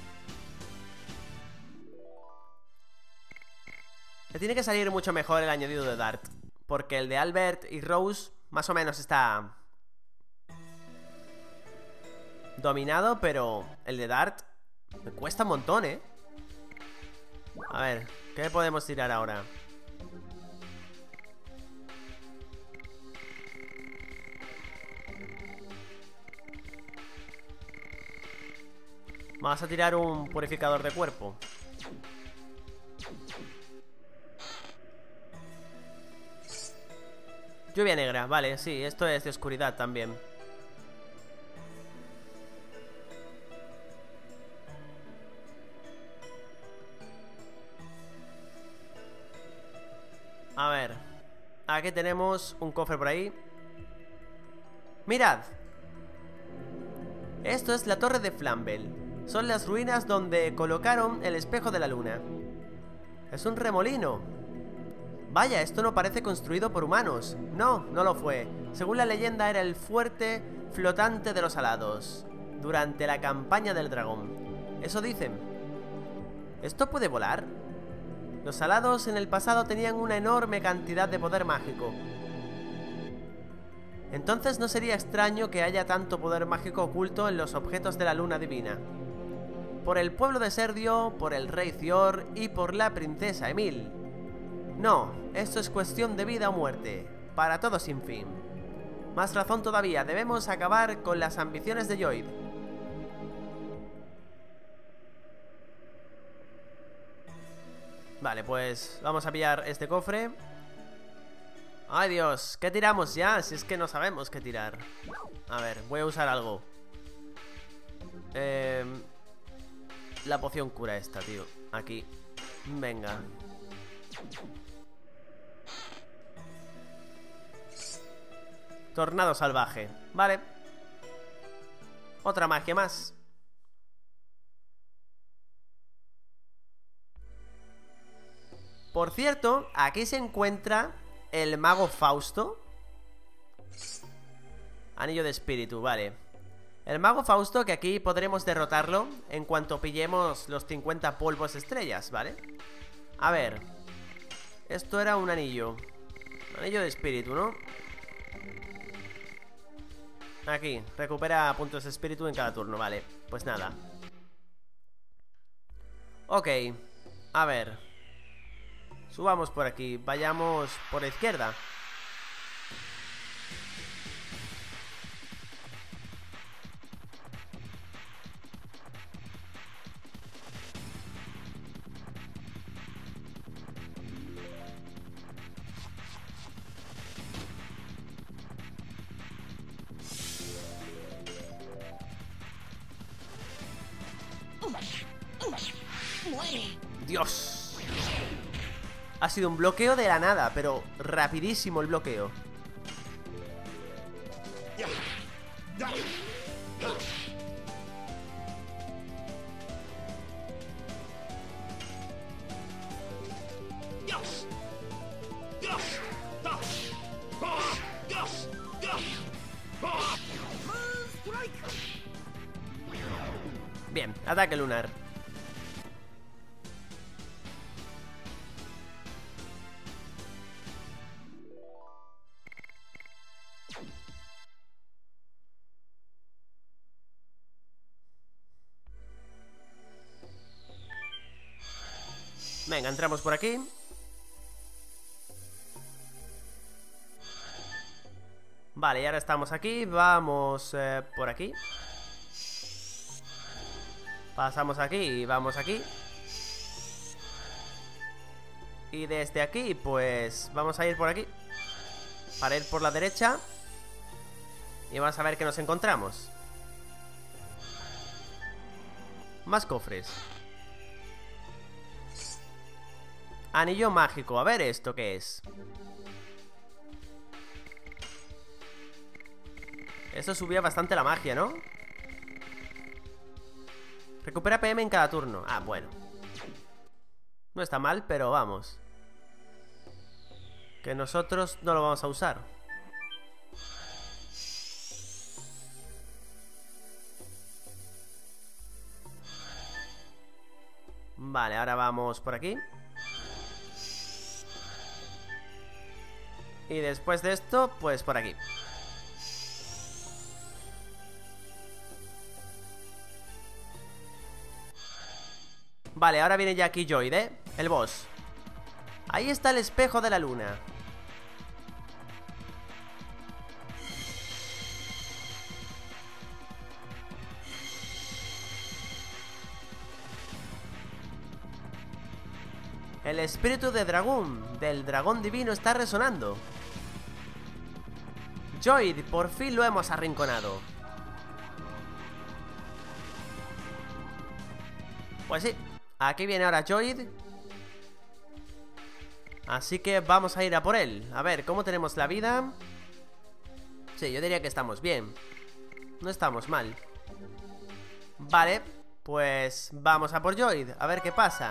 Le tiene que salir mucho mejor el añadido de Dart, porque el de Albert y Rose más o menos está dominado, pero el de Dart me cuesta un montón, ¿eh? A ver, ¿qué podemos tirar ahora? Vamos a tirar un purificador de cuerpo. Lluvia negra, vale, sí, esto es de oscuridad también. A ver, aquí tenemos un cofre por ahí. ¡Mirad! Esto es la torre de Flamble. son las ruinas donde colocaron el espejo de la luna. Es un remolino. Vaya, esto no parece construido por humanos. No, no lo fue. Según la leyenda, era el fuerte flotante de los alados durante la campaña del dragón. Eso dicen. ¿Esto puede volar? Los alados en el pasado tenían una enorme cantidad de poder mágico. Entonces no sería extraño que haya tanto poder mágico oculto en los objetos de la luna divina. Por el pueblo de Serdio, por el rey Cior y por la princesa Emil. No, esto es cuestión de vida o muerte, para todo sin fin. Más razón todavía, debemos acabar con las ambiciones de Lloyd. Vale, pues vamos a pillar este cofre. ¡Ay, Dios! ¿Qué tiramos ya? Si es que no sabemos qué tirar. A ver, voy a usar algo. La poción cura esta, tío. Aquí. Venga. Tornado salvaje. Vale. Otra magia más. Por cierto, aquí se encuentra el mago Fausto. Anillo de espíritu, vale. El mago Fausto, que aquí podremos derrotarlo en cuanto pillemos los 50 polvos estrellas, ¿vale? A ver. Esto era un anillo. Anillo de espíritu, ¿no? Aquí, recupera puntos de espíritu en cada turno, vale. Pues nada. Ok. A ver. Subamos por aquí, vayamos por la izquierda. Dios. Ha sido un bloqueo de la nada, pero rapidísimo el bloqueo. Bien, ataque lunar. Venga, entramos por aquí. Vale, y ahora estamos aquí. Vamos por aquí. Pasamos aquí y vamos aquí. Y desde aquí, pues vamos a ir por aquí, para ir por la derecha. Y vamos a ver qué nos encontramos. Más cofres. Anillo mágico, a ver esto qué es. Esto subía bastante la magia, ¿no? Recupera PM en cada turno. Ah, bueno. No está mal, pero vamos. Que nosotros no lo vamos a usar. Vale, ahora vamos por aquí. Y después de esto, pues por aquí. Vale, ahora viene ya aquí Lloyd, el boss. Ahí está el espejo de la luna. El espíritu de dragón, del dragón divino, está resonando. Lloyd, por fin lo hemos arrinconado. Pues sí, aquí viene ahora Lloyd. Así que vamos a ir a por él. A ver, ¿cómo tenemos la vida? Sí, yo diría que estamos bien. No estamos mal. Vale, Pues vamos a por Zoid, a ver qué pasa.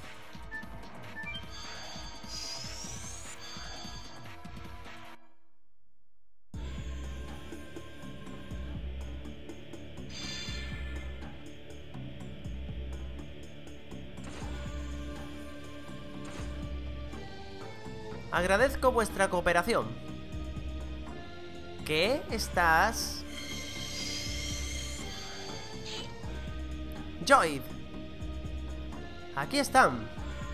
Agradezco vuestra cooperación. ¿Qué? ¿Estás? Zoid. Aquí están.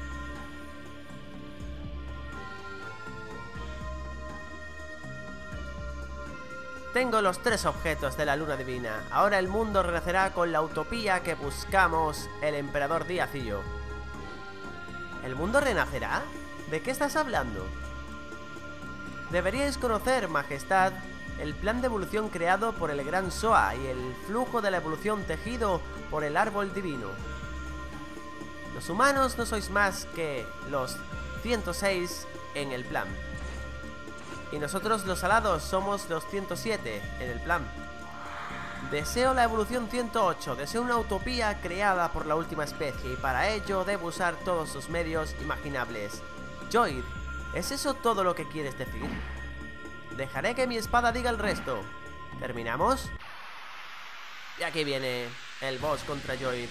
Tengo los 3 objetos de la luna divina. Ahora el mundo renacerá con la utopía que buscamos el emperador Díaz y yo. ¿El mundo renacerá? ¿De qué estás hablando? Deberíais conocer, Majestad, el plan de evolución creado por el Gran Soa y el flujo de la evolución tejido por el árbol divino. Los humanos no sois más que los 106 en el plan. Y nosotros los alados somos los 107 en el plan. Deseo la evolución 108, deseo una utopía creada por la última especie y para ello debo usar todos los medios imaginables. Zoid, ¿es eso todo lo que quieres decir? Dejaré que mi espada diga el resto. ¿Terminamos? Y aquí viene el boss contra Zoid.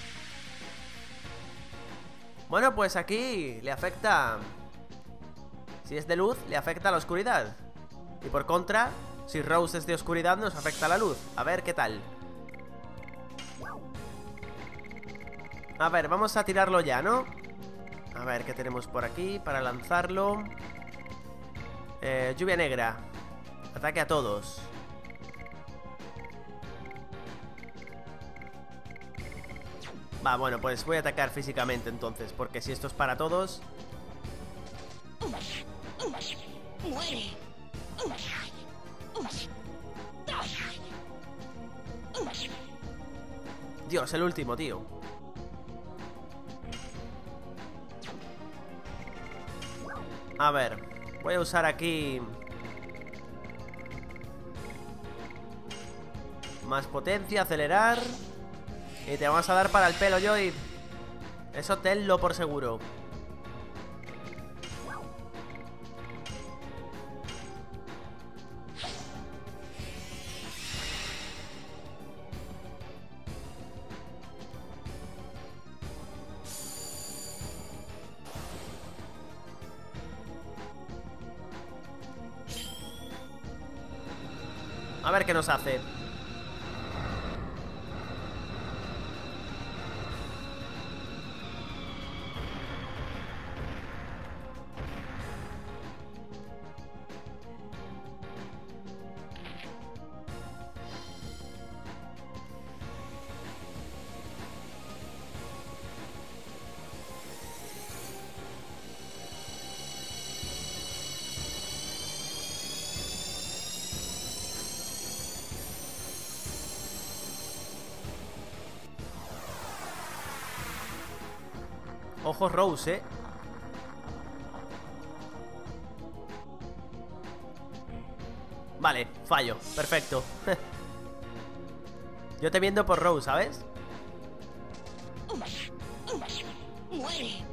Bueno, pues aquí le afecta... Si es de luz, le afecta a la oscuridad. Y por contra, si Rose es de oscuridad, nos afecta a la luz. A ver qué tal. A ver, vamos a tirarlo ya, ¿no? A ver, ¿qué tenemos por aquí para lanzarlo? Lluvia negra. Ataque a todos. Va, bueno, pues voy a atacar físicamente entonces, porque si esto es para todos... Muere. Dios, el último, tío. A ver, voy a usar aquí... Más potencia, acelerar. Y te vamos a dar para el pelo, Zoid. Eso tenlo por seguro. A ver qué nos hace. Ojo Rose, Vale, fallo, perfecto. Yo te viendo por Rose, ¿sabes? Muere.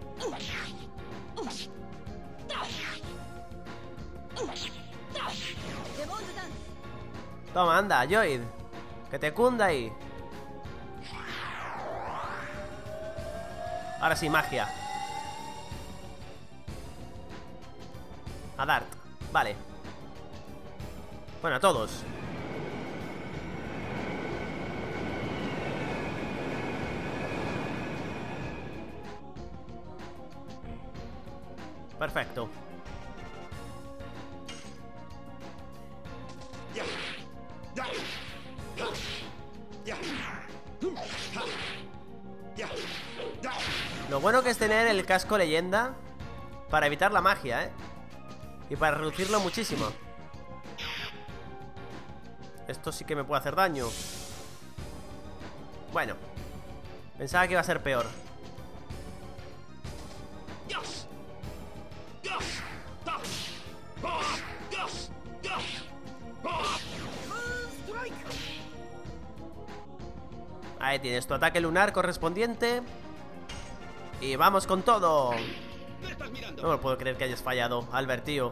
Toma, anda, Zoid. Que te cunda ahí. Ahora sí, magia. A Dart, vale. Bueno, a todos. Perfecto. Lo bueno que es tener el casco leyenda para evitar la magia, ¿eh? Y para reducirlo muchísimo. Esto sí que me puede hacer daño. Bueno, pensaba que iba a ser peor. Ahí tienes tu ataque lunar correspondiente. Y vamos con todo. No me puedo creer que hayas fallado, Albert, tío.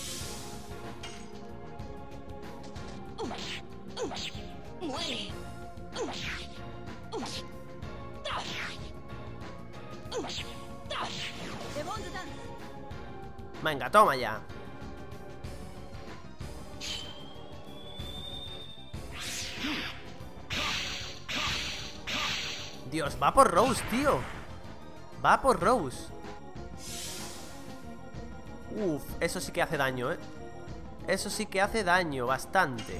Muere. Venga, toma ya. Dios, va por Rose, tío. Va por Rose. Uf, eso sí que hace daño, ¿eh? Eso sí que hace daño, bastante.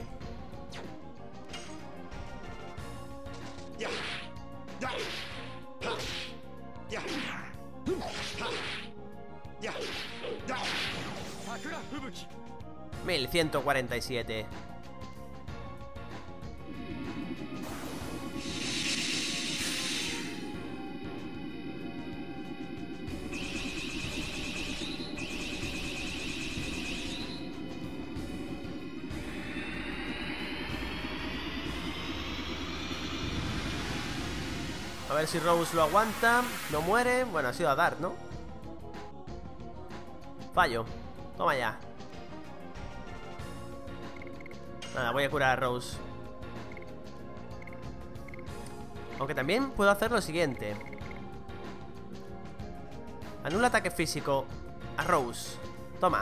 $1147. A ver si Rose lo aguanta. No muere. Bueno, ha sido a Dart, ¿no? Fallo. Toma ya. Nada, voy a curar a Rose. Aunque también puedo hacer lo siguiente. Anula ataque físico a Rose. Toma.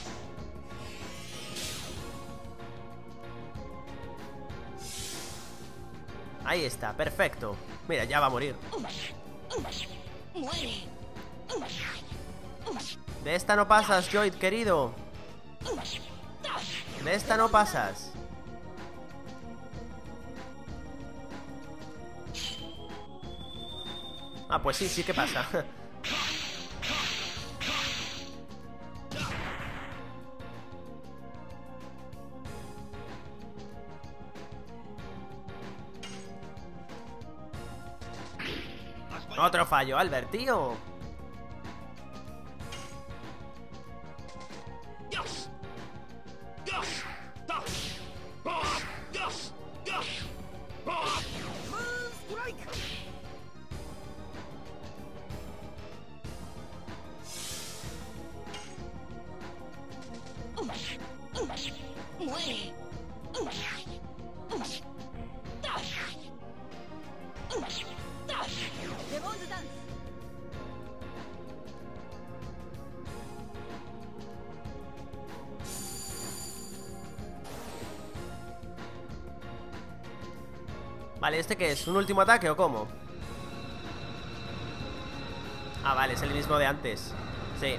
Ahí está, perfecto. Mira, ya va a morir. Muere. De esta no pasas, Joyd, querido. De esta no pasas. Ah, pues sí, sí que pasa. Otro fallo, Albert, tío. Muere. Vale, ¿este qué es? ¿Un último ataque o cómo? Ah, vale, es el mismo de antes. Sí.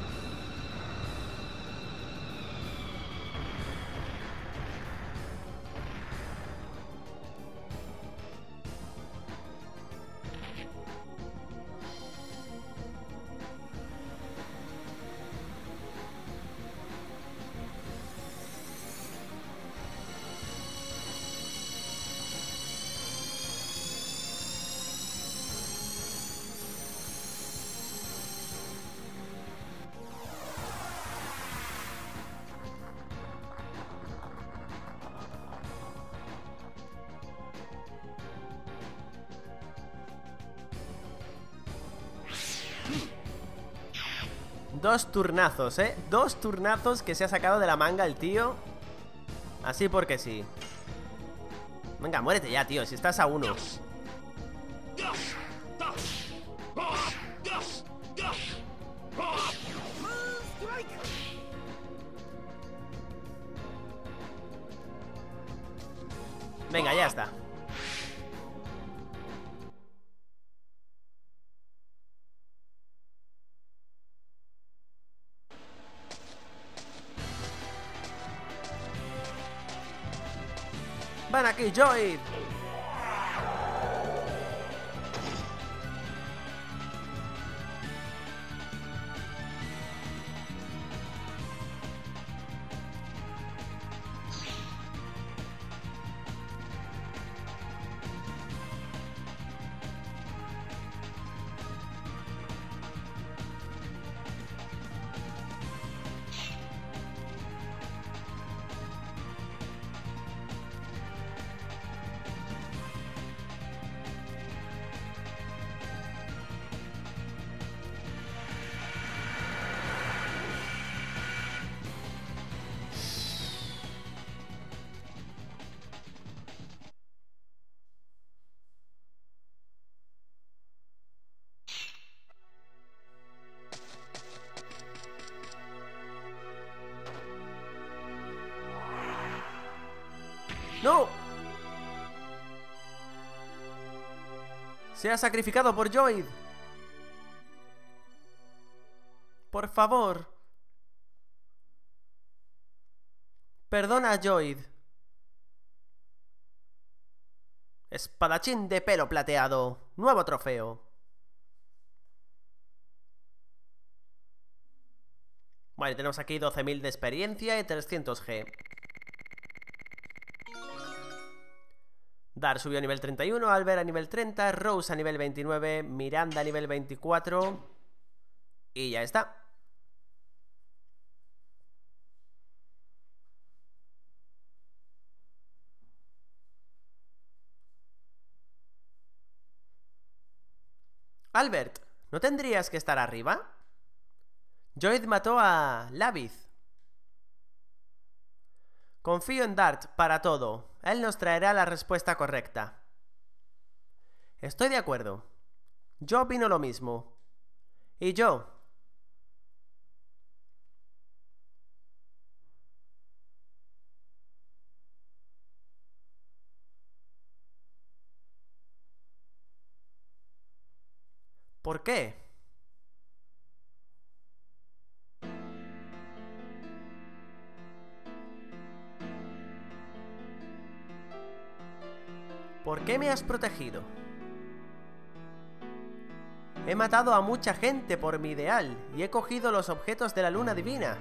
Dos turnazos, ¿eh? Dos turnazos que se ha sacado de la manga el tío. Así porque sí. Venga, muérete ya, tío, si estás a uno. Venga, ya está. ¡Ven aquí, Joyd! ¡No! Se ha sacrificado por Zoid. Por favor. Perdona a Zoid. Espadachín de pelo plateado. Nuevo trofeo. Vale, tenemos aquí 12.000 de experiencia y 300 G. Dar subió a nivel 31, Albert a nivel 30, Rose a nivel 29, Miranda a nivel 24. Y ya está. Albert, ¿no tendrías que estar arriba? Zoid mató a Lavith. Confío en Dart para todo. Él nos traerá la respuesta correcta. Estoy de acuerdo. Yo opino lo mismo. ¿Y yo? ¿Por qué? ¿Por qué me has protegido? He matado a mucha gente por mi ideal y he cogido los objetos de la luna divina.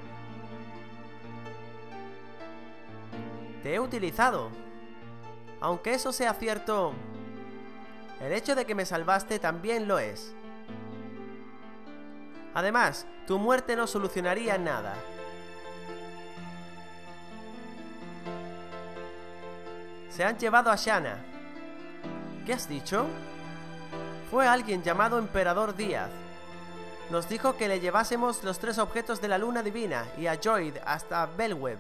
Te he utilizado. Aunque eso sea cierto, el hecho de que me salvaste también lo es. Además, tu muerte no solucionaría nada. Se han llevado a Shanna. ¿Qué has dicho? Fue alguien llamado Emperador Díaz. Nos dijo que le llevásemos los 3 objetos de la luna divina y a Zoid hasta Belweb.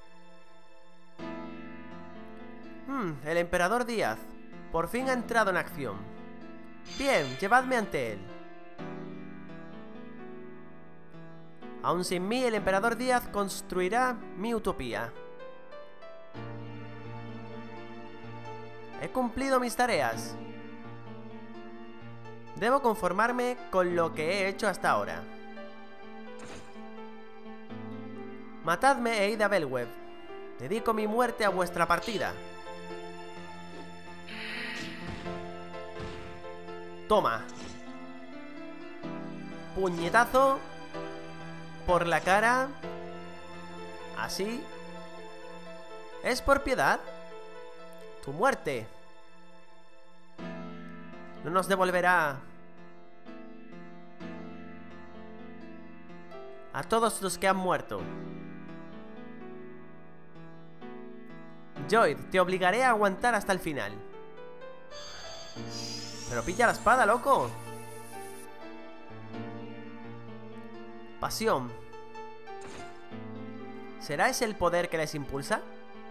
El Emperador Díaz. Por fin ha entrado en acción. Bien, llevadme ante él. Aún sin mí, el Emperador Díaz construirá mi utopía. He cumplido mis tareas. Debo conformarme con lo que he hecho hasta ahora. Matadme e id a Belweb. Dedico mi muerte a vuestra partida. Toma. Puñetazo. Por la cara. Así. ¿Es por piedad? Tu muerte no nos devolverá a todos los que han muerto. Zoid, te obligaré a aguantar hasta el final. Pero pilla la espada, loco. Pasión. ¿Será ese el poder que les impulsa?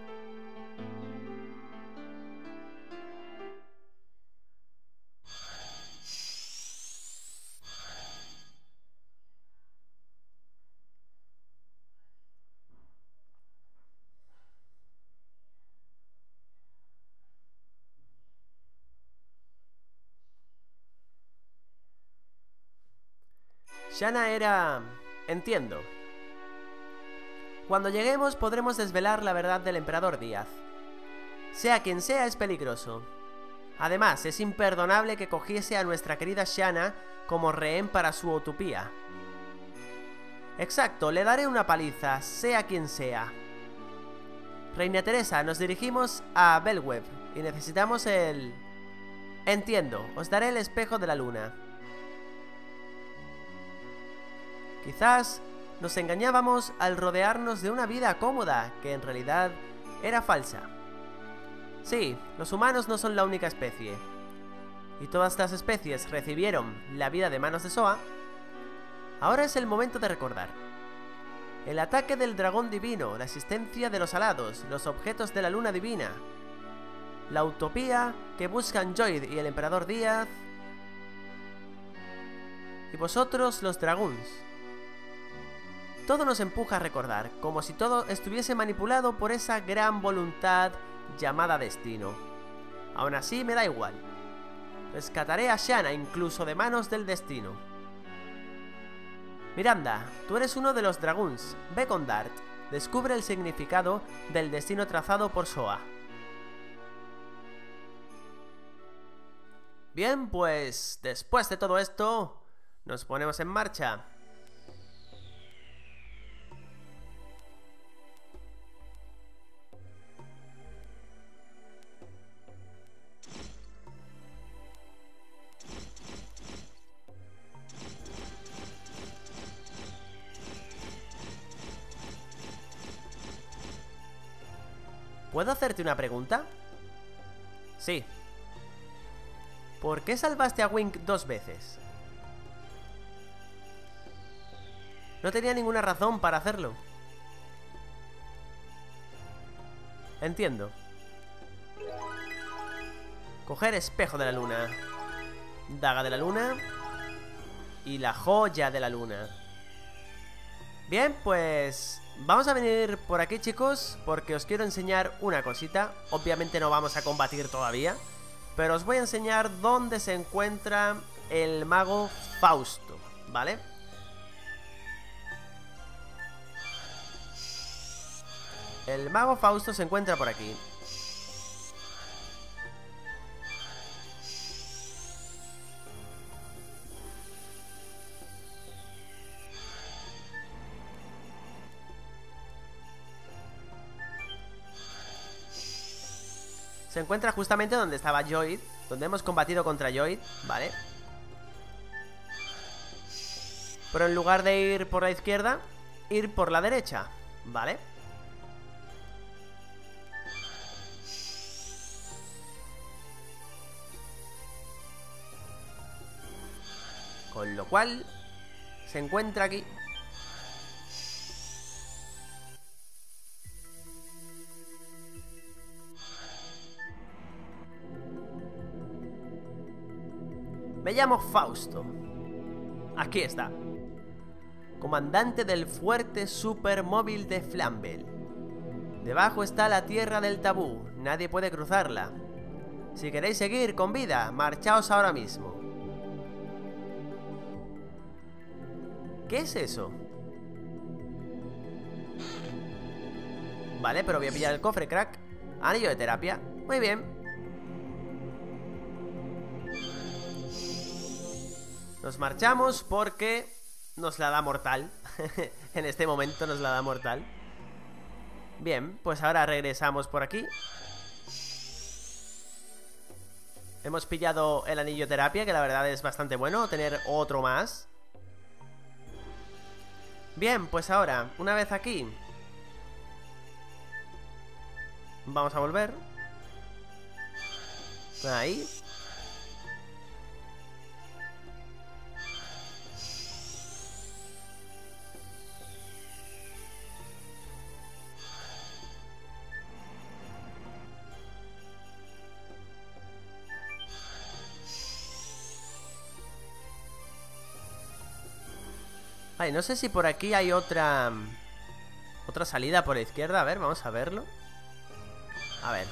Shanna era... Entiendo. Cuando lleguemos podremos desvelar la verdad del Emperador Díaz. Sea quien sea, es peligroso. Además, es imperdonable que cogiese a nuestra querida Shanna como rehén para su utopía. Exacto, le daré una paliza, sea quien sea. Reina Teresa, nos dirigimos a Belweb y necesitamos el... Entiendo, os daré el espejo de la luna. Quizás nos engañábamos al rodearnos de una vida cómoda que en realidad era falsa. Sí, los humanos no son la única especie. Y todas las especies recibieron la vida de manos de Soa. Ahora es el momento de recordar. El ataque del dragón divino, la existencia de los alados, los objetos de la luna divina, la utopía que buscan Zoid y el Emperador Díaz, y vosotros los dragones. Todo nos empuja a recordar, como si todo estuviese manipulado por esa gran voluntad llamada destino. Aún así me da igual. Rescataré a Shanna incluso de manos del destino. Miranda, tú eres uno de los Dragoons. Ve con Dart. Descubre el significado del destino trazado por Soa. Bien, pues después de todo esto, nos ponemos en marcha. ¿Puedo hacerte una pregunta? Sí. ¿Por qué salvaste a Wink 2 veces? No tenía ninguna razón para hacerlo. Entiendo. Coger espejo de la luna, daga de la luna y la joya de la luna. Bien, pues vamos a venir por aquí, chicos, porque os quiero enseñar una cosita. Obviamente no vamos a combatir todavía, pero os voy a enseñar dónde se encuentra el mago Fausto, ¿vale? El mago Fausto se encuentra por aquí. Se encuentra justamente donde estaba Lloyd, donde hemos combatido contra Lloyd, ¿vale? Pero en lugar de ir por la izquierda, ir por la derecha, ¿vale? Con lo cual, se encuentra aquí. Me llamo Fausto. Aquí está. Comandante del fuerte supermóvil de Flamvel. Debajo está la tierra del tabú. Nadie puede cruzarla. Si queréis seguir con vida, marchaos ahora mismo. ¿Qué es eso? Vale, pero voy a pillar el cofre, crack. Anillo de terapia. Muy bien. Nos marchamos porque nos la da mortal. En este momento nos la da mortal. Bien, pues ahora regresamos por aquí. Hemos pillado el anillo de terapia, que la verdad es bastante bueno tener otro más. Bien, pues ahora, una vez aquí, vamos a volver. Ahí. Ay, no sé si por aquí hay otra salida por la izquierda. A ver, vamos a verlo. A ver.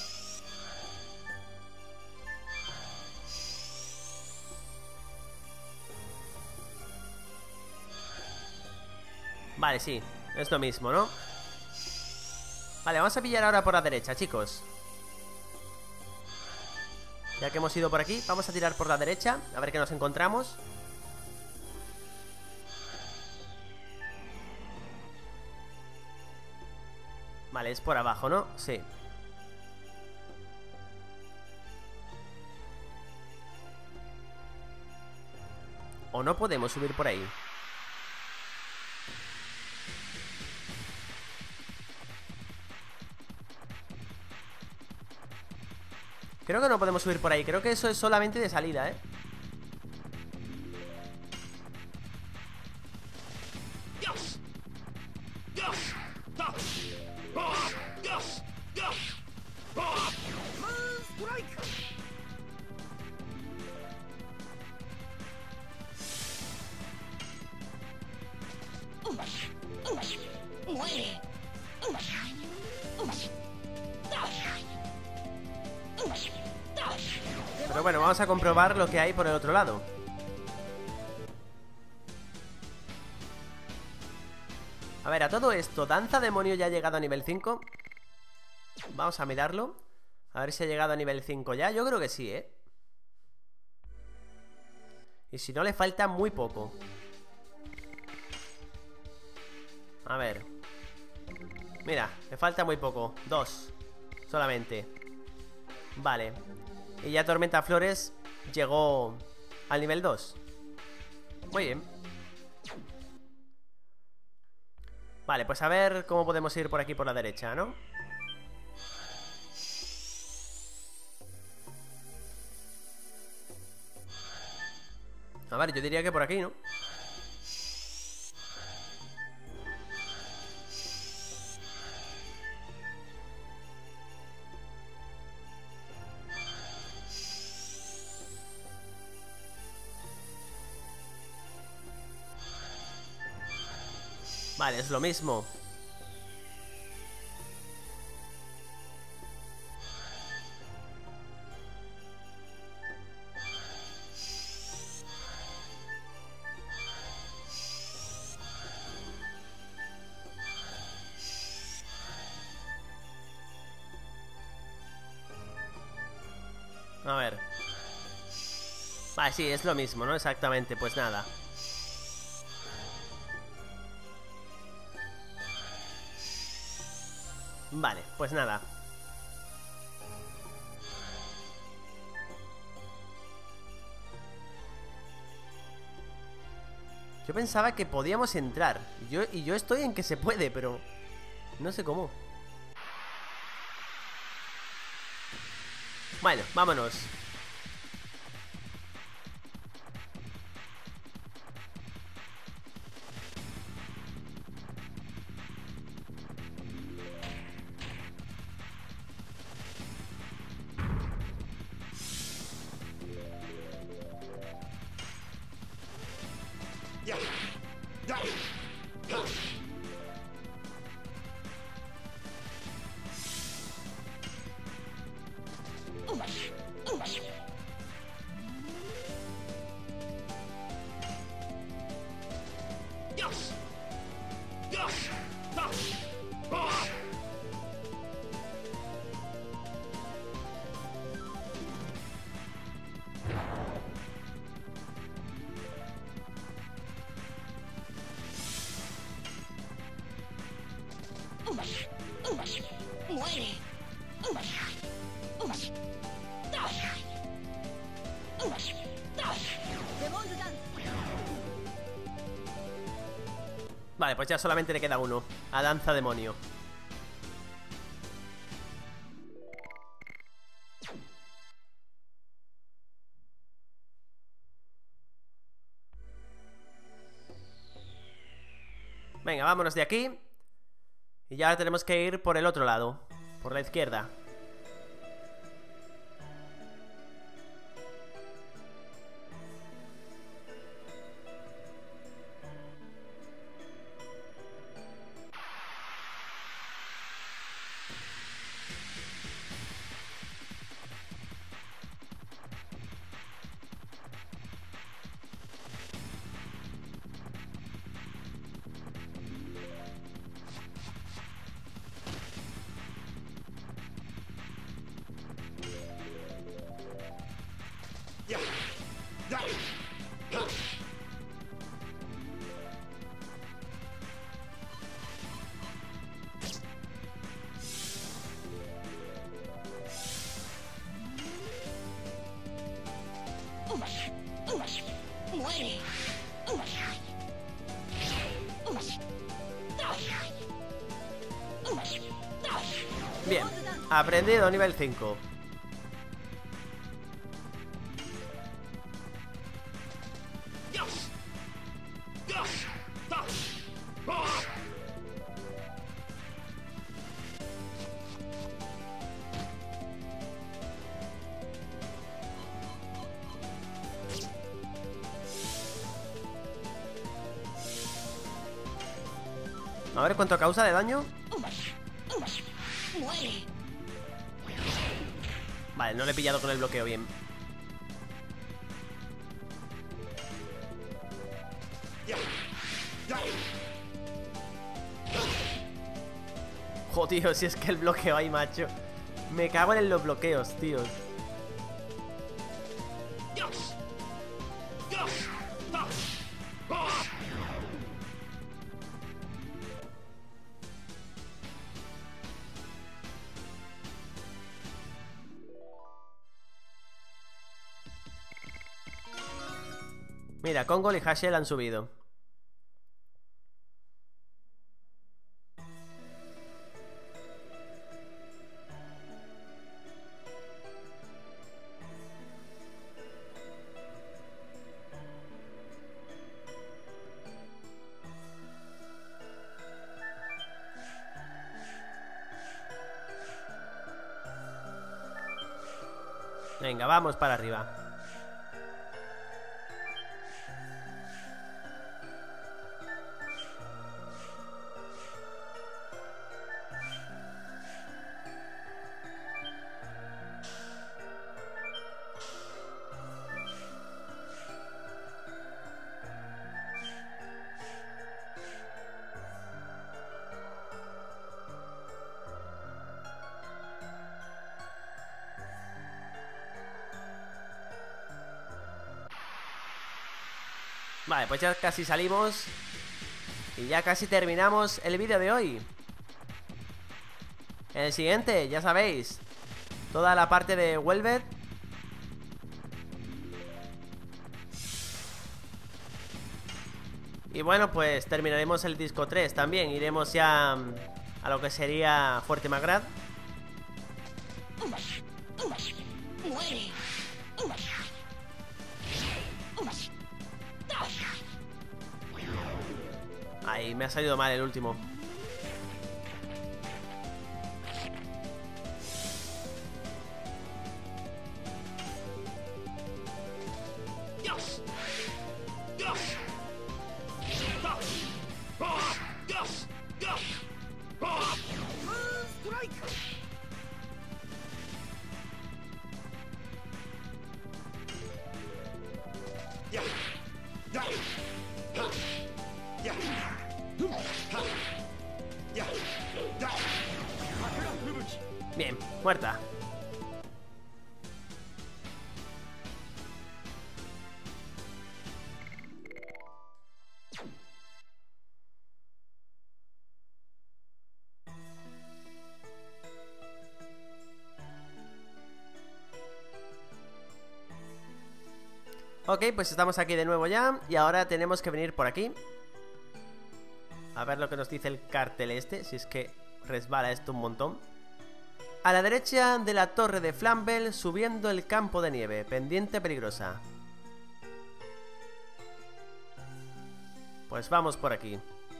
Vale, sí, es lo mismo, ¿no? Vale, vamos a pillar ahora por la derecha, chicos. Ya que hemos ido por aquí, vamos a tirar por la derecha. A ver qué nos encontramos. Vale, es por abajo, ¿no? Sí. ¿O no podemos subir por ahí? Creo que no podemos subir por ahí. Creo que eso es solamente de salida, ¿eh? Muere. Pero bueno, vamos a comprobar lo que hay por el otro lado. A ver, a todo esto, ¿Danza Demonio ya ha llegado a nivel 5? Vamos a mirarlo. A ver si ha llegado a nivel 5 ya. Yo creo que sí, ¿eh? Y si no, le falta muy poco. A ver. Mira, le falta muy poco. 2 solamente. Vale. Y ya Tormenta Flores llegó al nivel 2. Muy bien. Vale, pues a ver cómo podemos ir por aquí por la derecha, ¿no? A ver, yo diría que por aquí, ¿no? Vale, es lo mismo. A ver. Vale, sí, es lo mismo, ¿no? Exactamente, pues nada. Vale, pues nada. Yo pensaba que podíamos entrar. Y yo estoy en que se puede, pero no sé cómo. Bueno, vámonos. Muere. Vale, pues ya solamente le queda uno. A Danza Demonio. Venga, vámonos de aquí. Y ya tenemos que ir por el otro lado. Por la izquierda. Muere. Bien, aprendido nivel 5. A ver cuánto causa de daño. Muere. Vale, no le he pillado con el bloqueo bien. Jo, tío, si es que el bloqueo ahí, macho. Me cago en los bloqueos, tío. Mira, Kongol y Hashel han subido. Venga, vamos para arriba. Vale, pues ya casi salimos. Y ya casi terminamos el vídeo de hoy. En el siguiente, ya sabéis, toda la parte de Welvet. Y bueno, pues terminaremos el disco 3 también. Iremos ya a lo que sería Fuerte Magrad. Muere. Ahí me ha salido mal el último. Bien, muerta. Ok, pues estamos aquí de nuevo ya. Y ahora tenemos que venir por aquí. A ver lo que nos dice el cartel este. Si es que resbala esto un montón. A la derecha de la torre de Flamvel, subiendo el campo de nieve. Pendiente peligrosa. Pues vamos por aquí.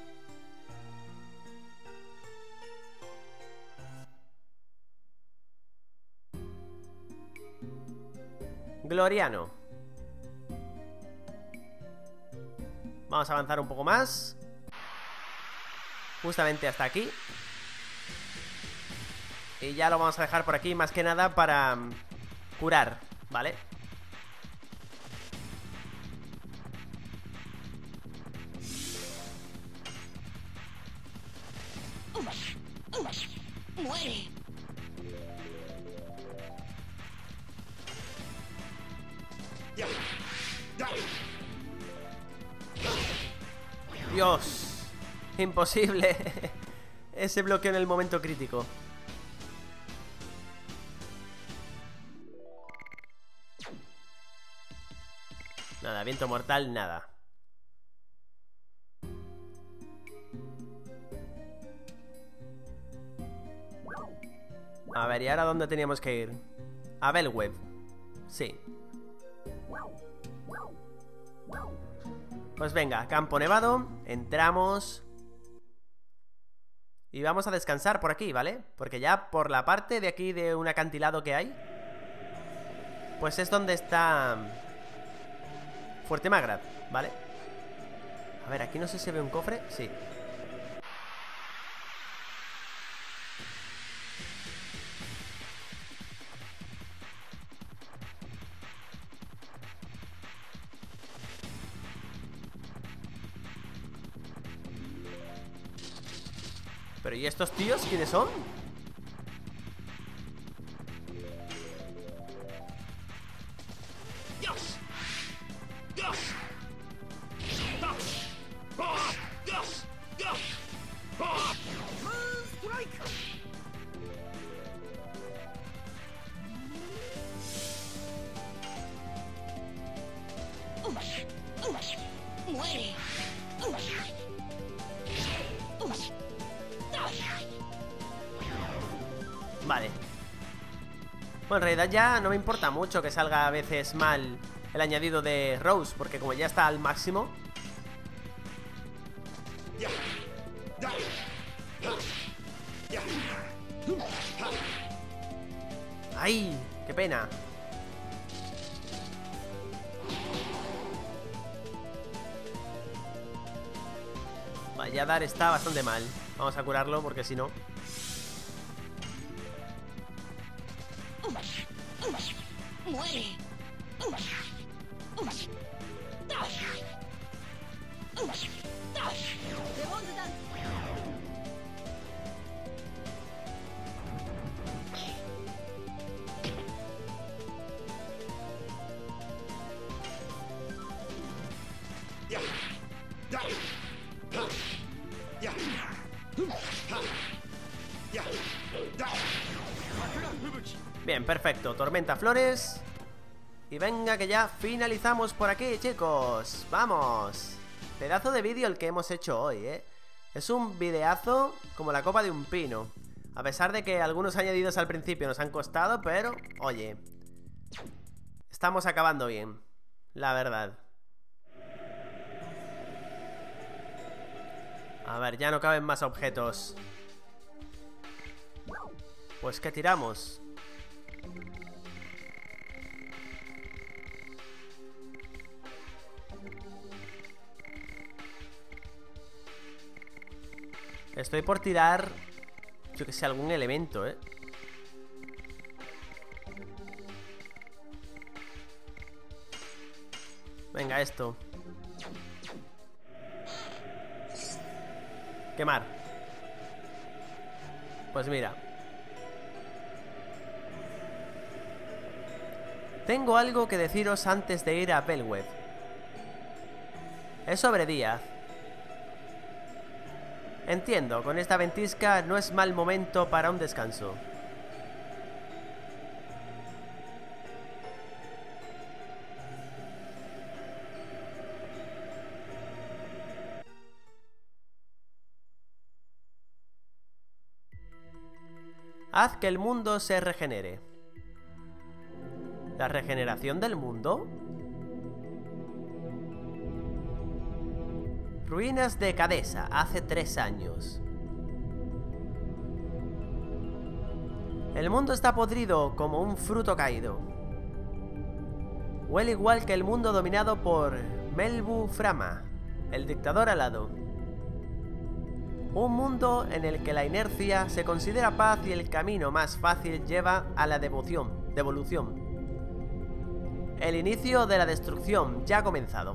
Gloriano. Vamos a avanzar un poco más. Justamente hasta aquí. Y ya lo vamos a dejar por aquí, más que nada para curar, ¿vale? Muere. Dios, imposible. Ese bloqueo en el momento crítico. Nada, viento mortal, nada. A ver, ¿y ahora dónde teníamos que ir? A Belweb. Sí. Pues venga, campo nevado. Entramos. Y vamos a descansar por aquí, ¿vale? Porque ya por la parte de aquí de un acantilado que hay, pues es donde está Fuerte Magrad, ¿vale? A ver, aquí no sé si se ve un cofre. Sí. Pero ¿y estos tíos quiénes son? Muere. Vale. Bueno, en realidad ya no me importa mucho que salga a veces mal el añadido de Rose, porque como ya está al máximo. ¡Ay! ¡Qué pena! Vaya, Dar está bastante mal. Vamos a curarlo porque si no... Muere. Bien, perfecto, tormenta flores. Y venga que ya finalizamos por aquí, chicos. ¡Vamos! Pedazo de vídeo el que hemos hecho hoy, ¿eh? Es un videazo como la copa de un pino. A pesar de que algunos añadidos al principio nos han costado, pero, oye, estamos acabando bien, la verdad. A ver, ya no caben más objetos. Pues ¿qué tiramos? Estoy por tirar, yo que sé, algún elemento, ¿eh? Venga, esto. Quemar. Pues mira. Tengo algo que deciros antes de ir a Belweb. Es sobre Díaz. Entiendo, con esta ventisca no es mal momento para un descanso. Haz que el mundo se regenere. ¿La regeneración del mundo? Ruinas de Cadesa, hace 3 años. El mundo está podrido como un fruto caído. Huele igual que el mundo dominado por Melbu Frama, el dictador alado. Un mundo en el que la inercia se considera paz y el camino más fácil lleva a la devolución. El inicio de la destrucción ya ha comenzado.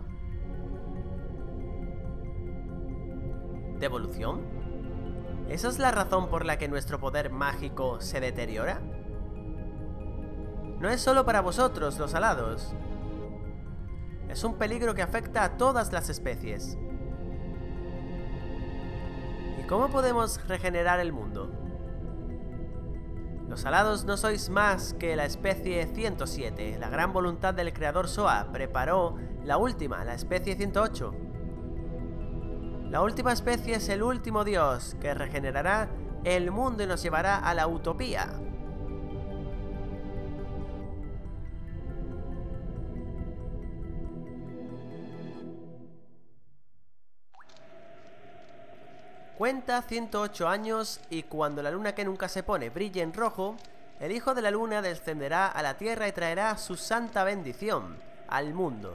¿Devolución? ¿Esa es la razón por la que nuestro poder mágico se deteriora? No es solo para vosotros, los alados. Es un peligro que afecta a todas las especies. ¿Y cómo podemos regenerar el mundo? Los alados no sois más que la especie 107. La gran voluntad del creador Soa preparó la última, la especie 108. La última especie es el último dios que regenerará el mundo y nos llevará a la utopía. Cuenta 108 años y cuando la luna que nunca se pone brille en rojo, el hijo de la luna descenderá a la tierra y traerá su santa bendición al mundo.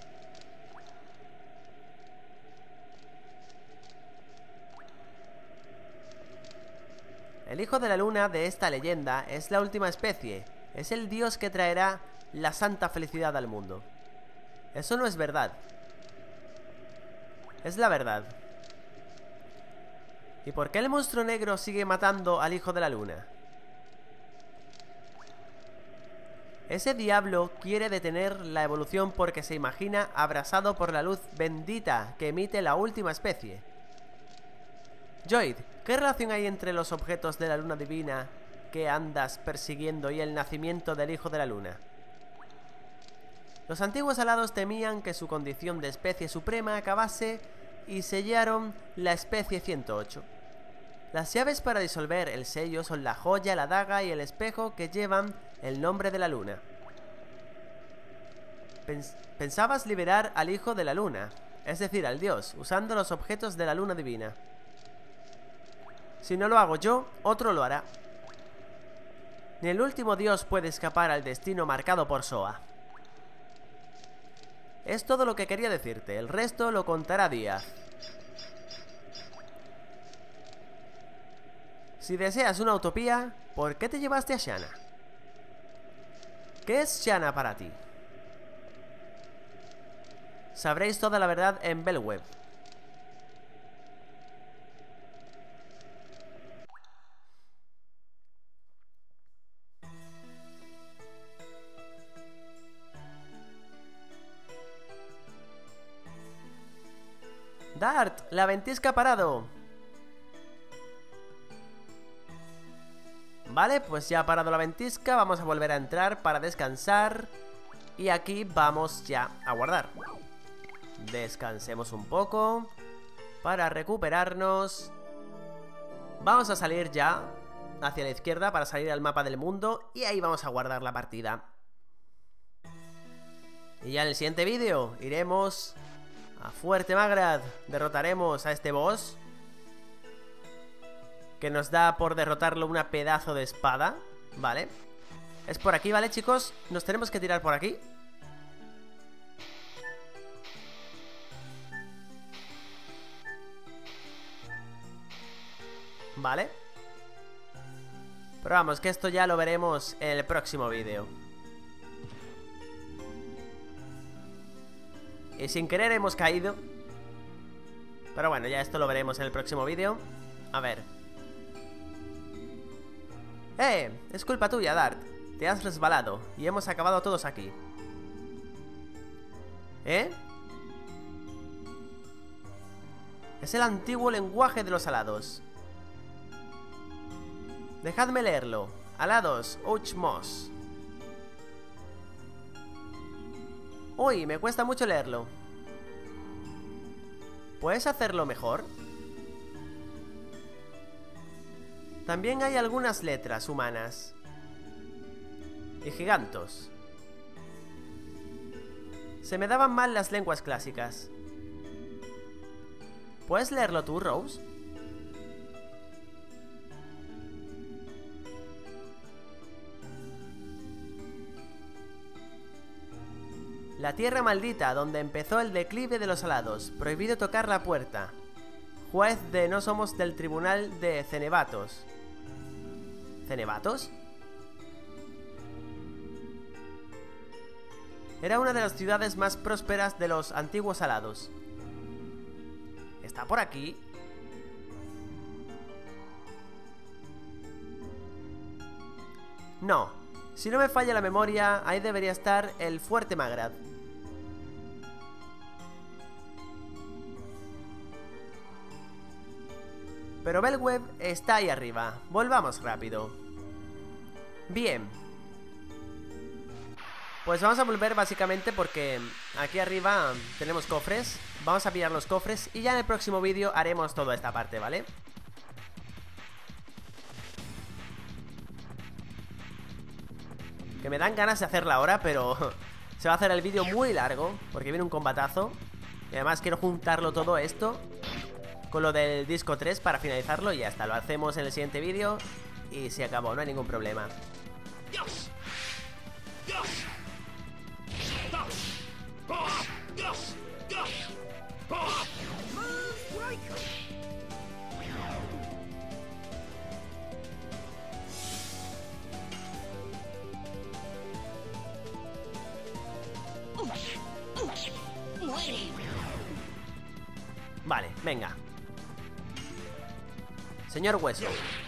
El hijo de la luna de esta leyenda es la última especie, es el dios que traerá la santa felicidad al mundo. Eso no es verdad. Es la verdad. ¿Y por qué el monstruo negro sigue matando al hijo de la luna? Ese diablo quiere detener la evolución porque se imagina abrasado por la luz bendita que emite la última especie. Zoid, ¿qué relación hay entre los objetos de la luna divina que andas persiguiendo y el nacimiento del hijo de la luna? Los antiguos alados temían que su condición de especie suprema acabase y sellaron la especie 108. Las llaves para disolver el sello son la joya, la daga y el espejo que llevan el nombre de la luna. Pensabas liberar al hijo de la luna, es decir, al dios, usando los objetos de la luna divina. Si no lo hago yo, otro lo hará. Ni el último dios puede escapar al destino marcado por Soa. Es todo lo que quería decirte, el resto lo contará Díaz. Si deseas una utopía, ¿por qué te llevaste a Shanna? ¿Qué es Shanna para ti? Sabréis toda la verdad en Belweb. Dart, la ventisca ha parado. Vale, pues ya ha parado la ventisca. Vamos a volver a entrar para descansar. Y aquí vamos ya a guardar. Descansemos un poco para recuperarnos. Vamos a salir ya hacia la izquierda para salir al mapa del mundo. Y ahí vamos a guardar la partida. Y ya en el siguiente vídeo iremos a Fuerte Magrad. Derrotaremos a este boss que nos da por derrotarlo una pedazo de espada. Vale. Es por aquí, ¿vale, chicos? Nos tenemos que tirar por aquí. Vale. Pero vamos, que esto ya lo veremos en el próximo vídeo. Y sin querer hemos caído. Pero bueno, ya esto lo veremos en el próximo vídeo. A ver. Es culpa tuya, Dart. Te has resbalado y hemos acabado todos aquí. Es el antiguo lenguaje de los alados. Dejadme leerlo. Alados, Uchmos. Uy, me cuesta mucho leerlo. ¿Puedes hacerlo mejor? También hay algunas letras humanas. Y gigantos. Se me daban mal las lenguas clásicas. ¿Puedes leerlo tú, Rose? La tierra maldita, donde empezó el declive de los alados. Prohibido tocar la puerta. Juez de no somos del tribunal de Cenebatos. ¿Cenebatos? Era una de las ciudades más prósperas de los antiguos alados. ¿Está por aquí? No. Si no me falla la memoria, ahí debería estar el Fuerte Magrad. Pero Belweb está ahí arriba. Volvamos rápido. Bien. Pues vamos a volver básicamente porque aquí arriba tenemos cofres. Vamos a pillar los cofres y ya en el próximo vídeo haremos toda esta parte, ¿vale? Que me dan ganas de hacerla ahora, pero se va a hacer el vídeo muy largo porque viene un combatazo. Y además quiero juntarlo todo esto con lo del disco 3 para finalizarlo y ya está. Lo hacemos en el siguiente vídeo y se acabó, no hay ningún problema. Muere. Vale, venga. Señor Hueso.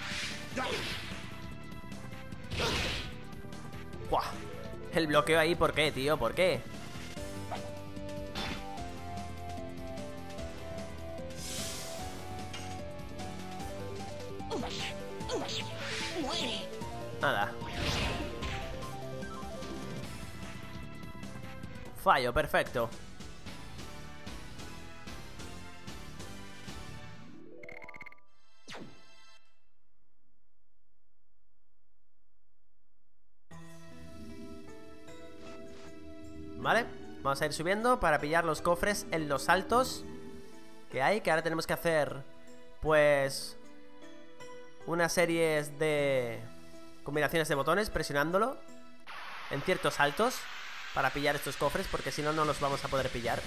¡Buah! El bloqueo ahí, ¿por qué, tío? ¿Por qué? Muere. Nada. Fallo, perfecto. Vale, vamos a ir subiendo para pillar los cofres en los saltos que hay, que ahora tenemos que hacer, pues, unas series de combinaciones de botones presionándolo en ciertos saltos para pillar estos cofres, porque si no, no los vamos a poder pillar.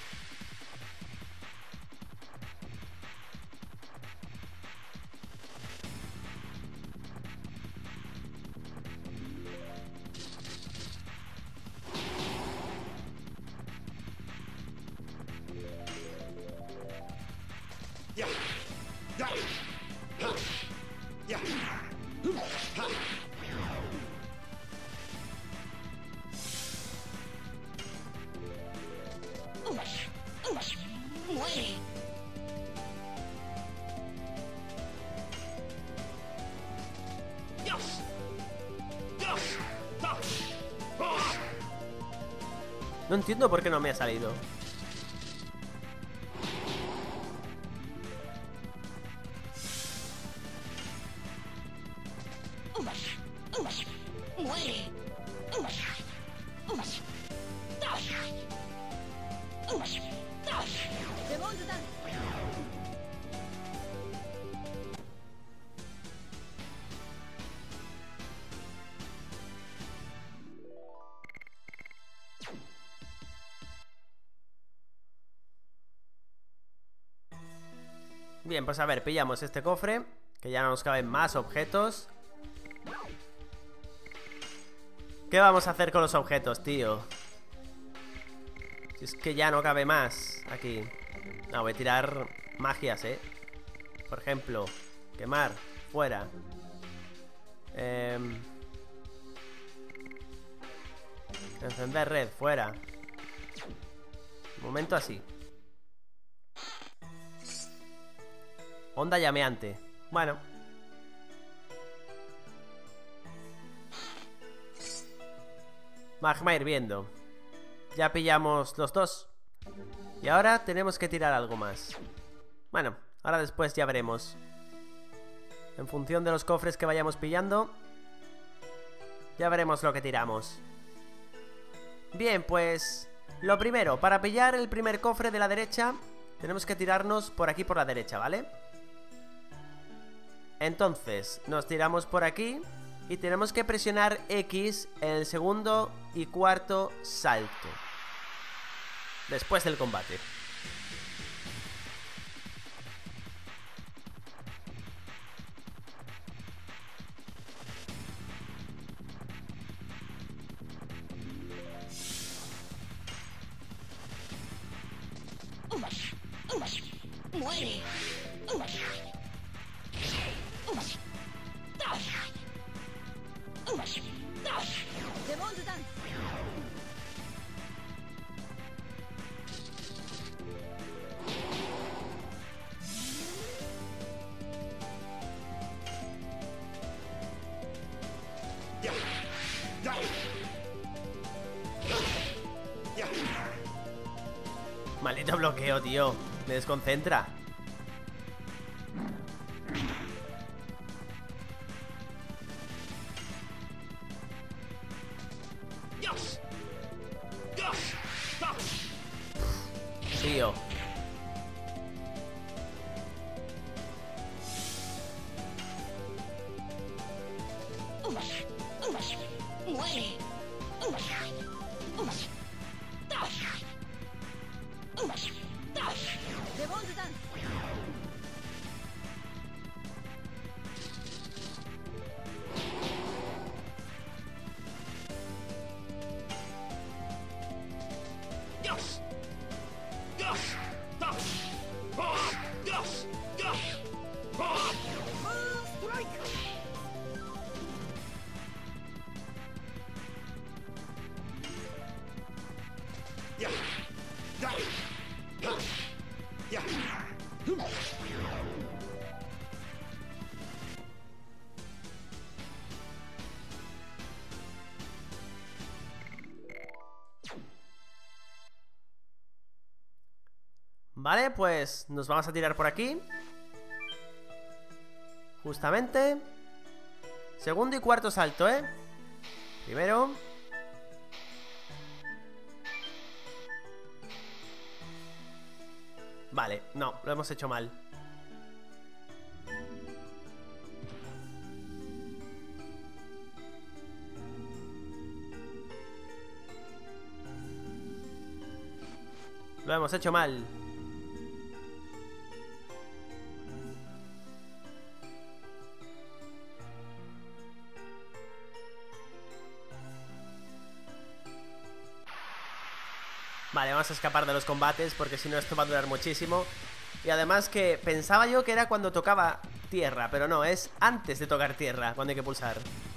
Muere. No entiendo por qué no me ha salido. Muere. Bien, pues a ver, pillamos este cofre, que ya no nos caben más objetos. ¿Qué vamos a hacer con los objetos, tío? Si es que ya no cabe más aquí. No, voy a tirar magias, Por ejemplo, quemar, fuera. Encender red, fuera. Momento así. Onda llameante. Bueno. Magma hirviendo. Ya pillamos los dos. Y ahora tenemos que tirar algo más. Bueno, ahora después ya veremos. En función de los cofres que vayamos pillando, ya veremos lo que tiramos. Bien, pues lo primero, para pillar el primer cofre de la derecha, tenemos que tirarnos por aquí por la derecha, ¿vale? Entonces, nos tiramos por aquí y tenemos que presionar X en el segundo y cuarto salto después del combate. Muere. Maldito bloqueo, tío. Me desconcentra. Tío. Muere. Vale, pues nos vamos a tirar por aquí. Justamente. Segundo y cuarto salto, ¿eh? Primero. Vale, no, lo hemos hecho mal. Lo hemos hecho mal. Vale, vamos a escapar de los combates porque si no esto va a durar muchísimo. Y además que pensaba yo que era cuando tocaba tierra, pero no, es antes de tocar tierra cuando hay que pulsar.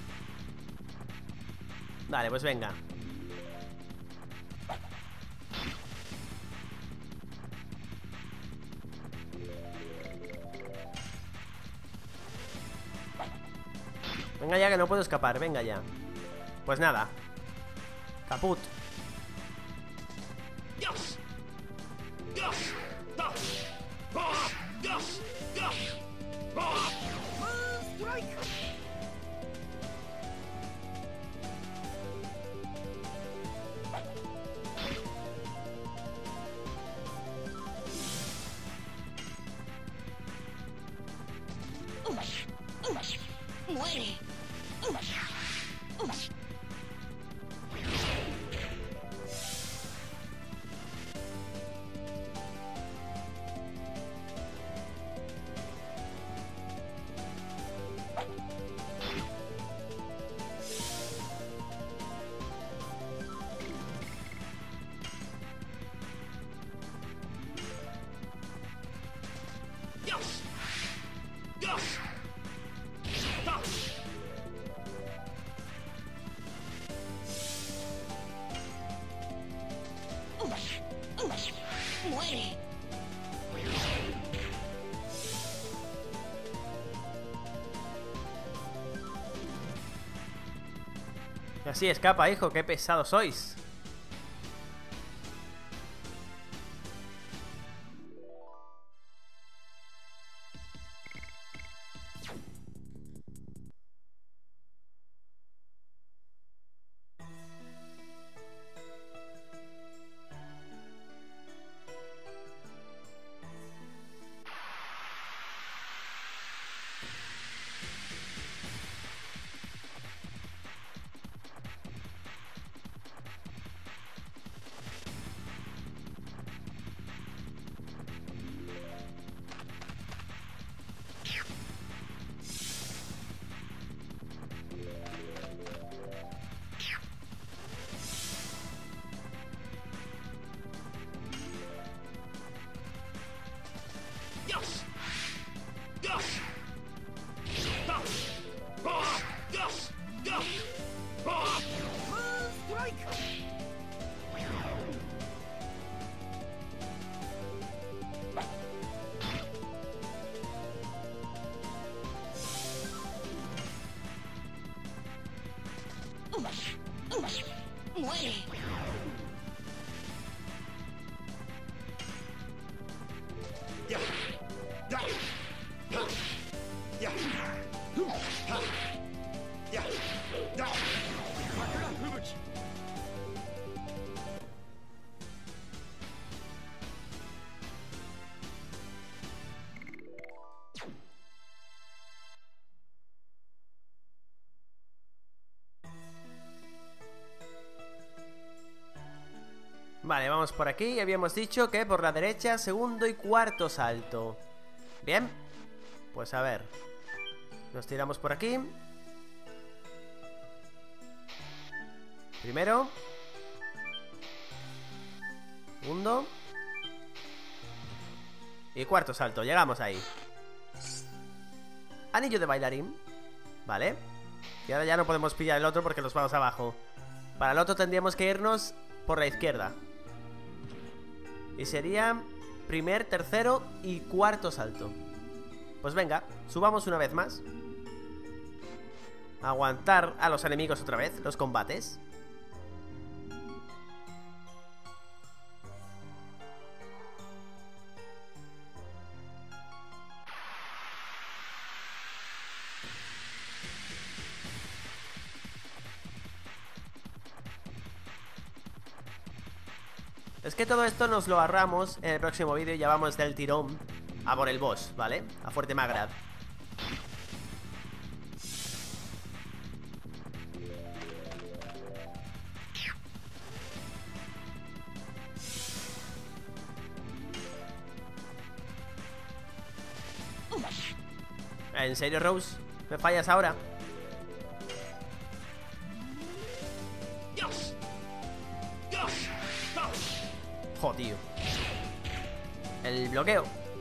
Vale, pues venga. Venga ya que no puedo escapar, venga ya. Pues nada. Caput. Muere. Muere. Y así escapa, hijo, qué pesados sois. Muere. Vale, vamos por aquí. Habíamos dicho que por la derecha, segundo y cuarto salto. Bien. Pues a ver. Nos tiramos por aquí. Primero. Segundo. Y cuarto salto. Llegamos ahí. Anillo de bailarín. Vale. Y ahora ya no podemos pillar el otro porque los vamos abajo. Para el otro tendríamos que irnos por la izquierda. Y sería primer, tercero y cuarto salto. Pues venga, subamos una vez más. Aguantar a los enemigos otra vez, los combates. Es que todo esto nos lo ahorramos en el próximo vídeo y ya vamos del tirón a por el boss, ¿vale? A Fuerte Magrad. ¿En serio, Rose? ¿Me fallas ahora? Tío. El bloqueo.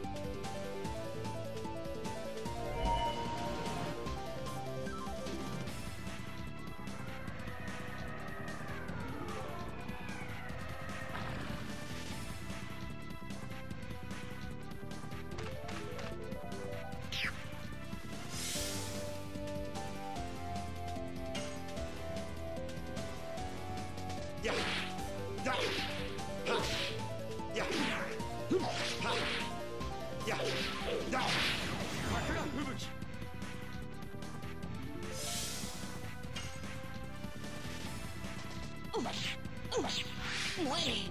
Muere.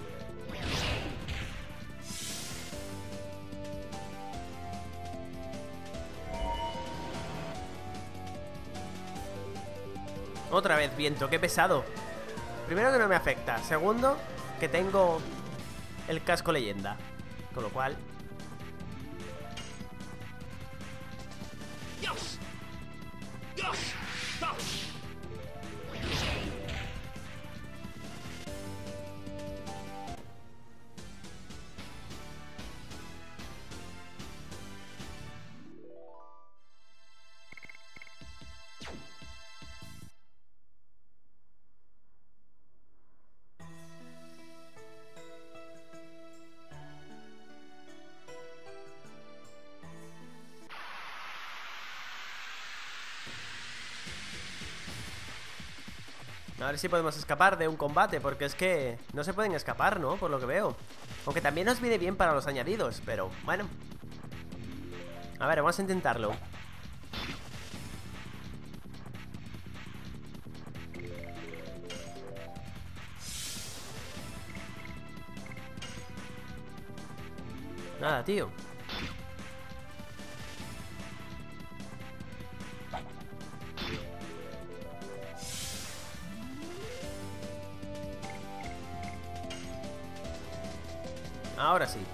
Otra vez viento, qué pesado. Primero que no me afecta. Segundo, que tengo el casco leyenda. Con lo cual... A ver si podemos escapar de un combate, porque es que no se pueden escapar, ¿no? Por lo que veo. Aunque también nos viene bien para los añadidos, pero bueno. A ver, vamos a intentarlo. Nada, tío. Ahora sí.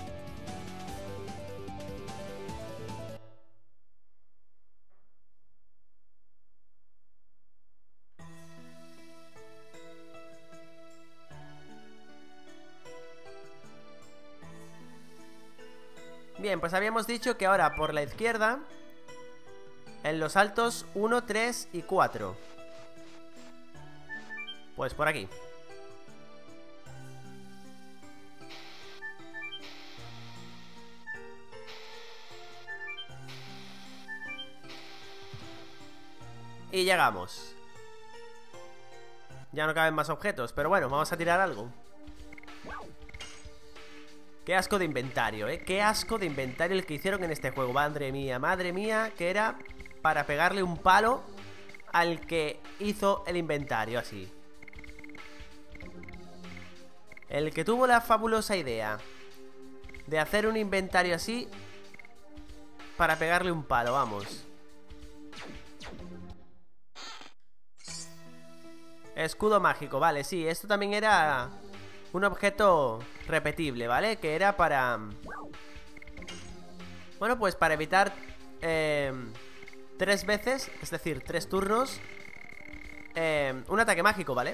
Bien, pues habíamos dicho que ahora por la izquierda, en los saltos 1, 3 y 4. Pues por aquí. Y llegamos. Ya no caben más objetos, pero bueno, vamos a tirar algo. Qué asco de inventario, qué asco de inventario el que hicieron en este juego. Madre mía, que era para pegarle un palo al que hizo el inventario así. El que tuvo la fabulosa idea de hacer un inventario así para pegarle un palo, vamos. Escudo mágico, vale, sí, esto también era un objeto repetible, ¿vale? Que era para... Bueno, pues para evitar 3 veces, es decir, 3 turnos, un ataque mágico, ¿vale?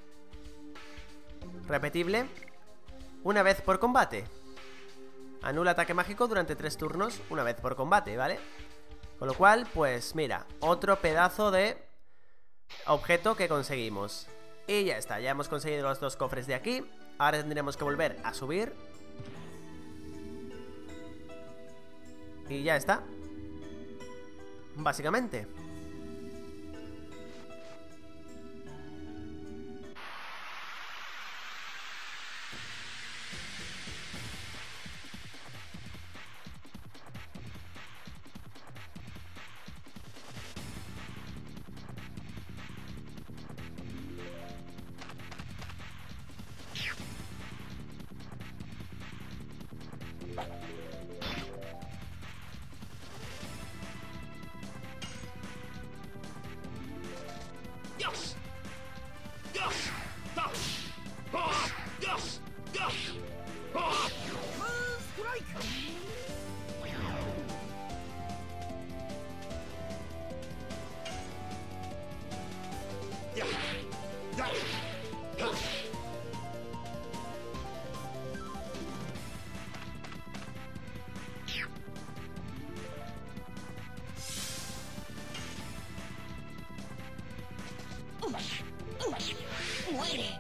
Repetible una vez por combate. Anula ataque mágico durante 3 turnos una vez por combate, ¿vale? Con lo cual, pues mira, otro pedazo de objeto que conseguimos. Y ya está, ya hemos conseguido los 2 cofres de aquí. Ahora tendremos que volver a subir. Y ya está. Básicamente. Muere.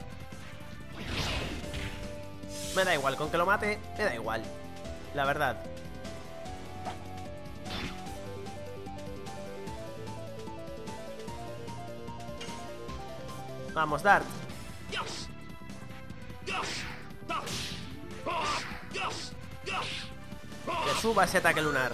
Me da igual, con que lo mate, me da igual. La verdad. Vamos, Dart. Que suba ese ataque lunar.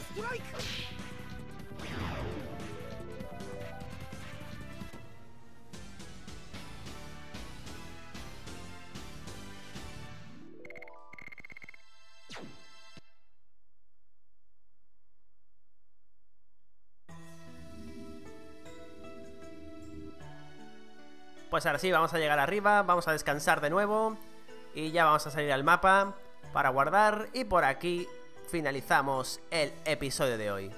Pues ahora sí, vamos a llegar arriba, vamos a descansar de nuevo y ya vamos a salir al mapa para guardar, y por aquí finalizamos el episodio de hoy.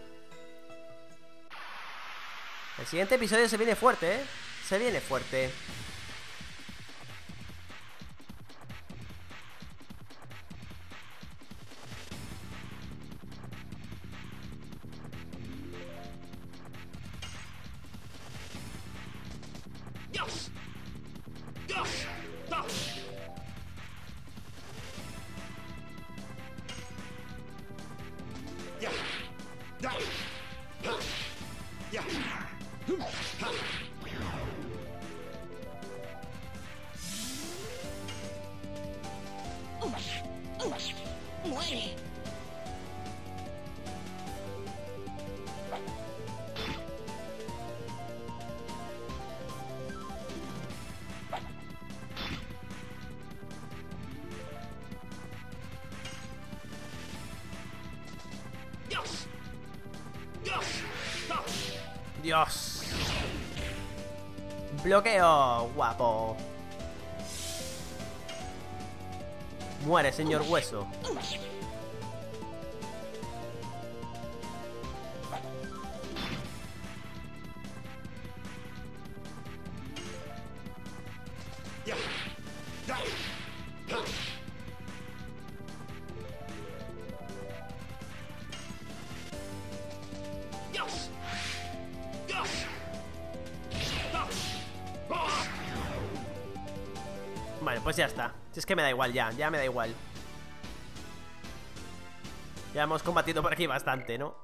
El siguiente episodio se viene fuerte, ¿eh? Se viene fuerte. Muere. Dios. Bloqueo, guapo. Muere, señor Hueso. Vale, pues ya está. Si es que me da igual ya me da igual. Ya hemos combatido por aquí bastante, ¿no?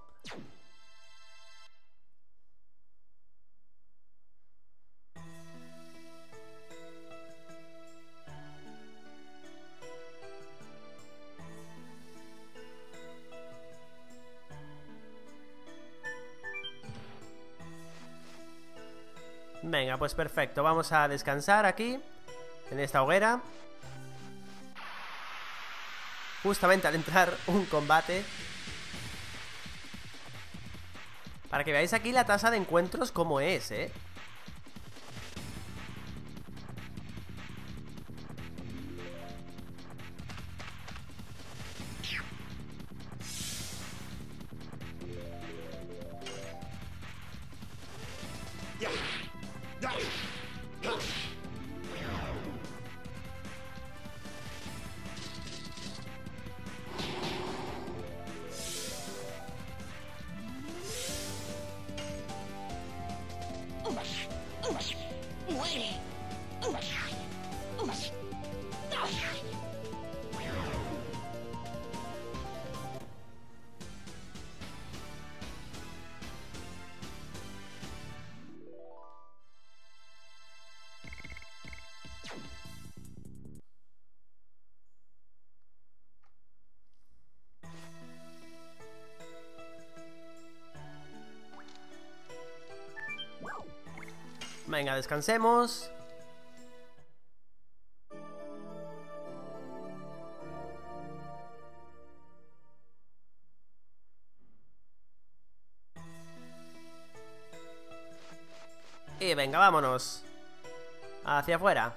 Venga, pues perfecto. Vamos a descansar aquí, en esta hoguera. Justamente al entrar un combate. Para que veáis aquí la tasa de encuentros como es, ¿eh? Muere. Venga, descansemos. Y venga, vámonos hacia afuera.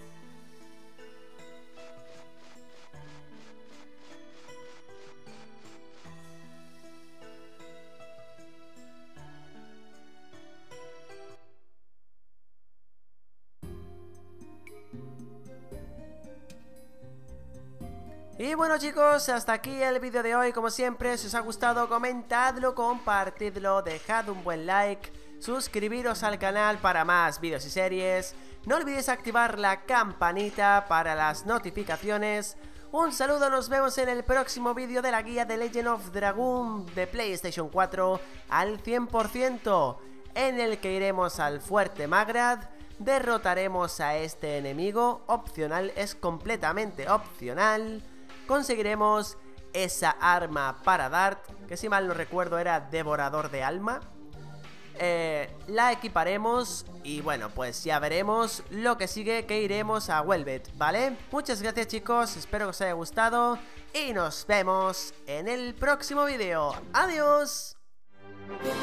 Y bueno chicos, hasta aquí el vídeo de hoy. Como siempre, si os ha gustado, comentadlo, compartidlo, dejad un buen like, suscribiros al canal para más vídeos y series. No olvidéis activar la campanita para las notificaciones. Un saludo, nos vemos en el próximo vídeo de la guía de Legend of Dragoon de PlayStation 4 al 100%, en el que iremos al Fuerte Magrad, derrotaremos a este enemigo, opcional, es completamente opcional. Conseguiremos esa arma para Dart, que si mal no recuerdo era Devorador de Alma. La equiparemos y bueno, pues ya veremos lo que sigue, que iremos a Welvet, ¿vale? Muchas gracias chicos, espero que os haya gustado y nos vemos en el próximo vídeo. ¡Adiós!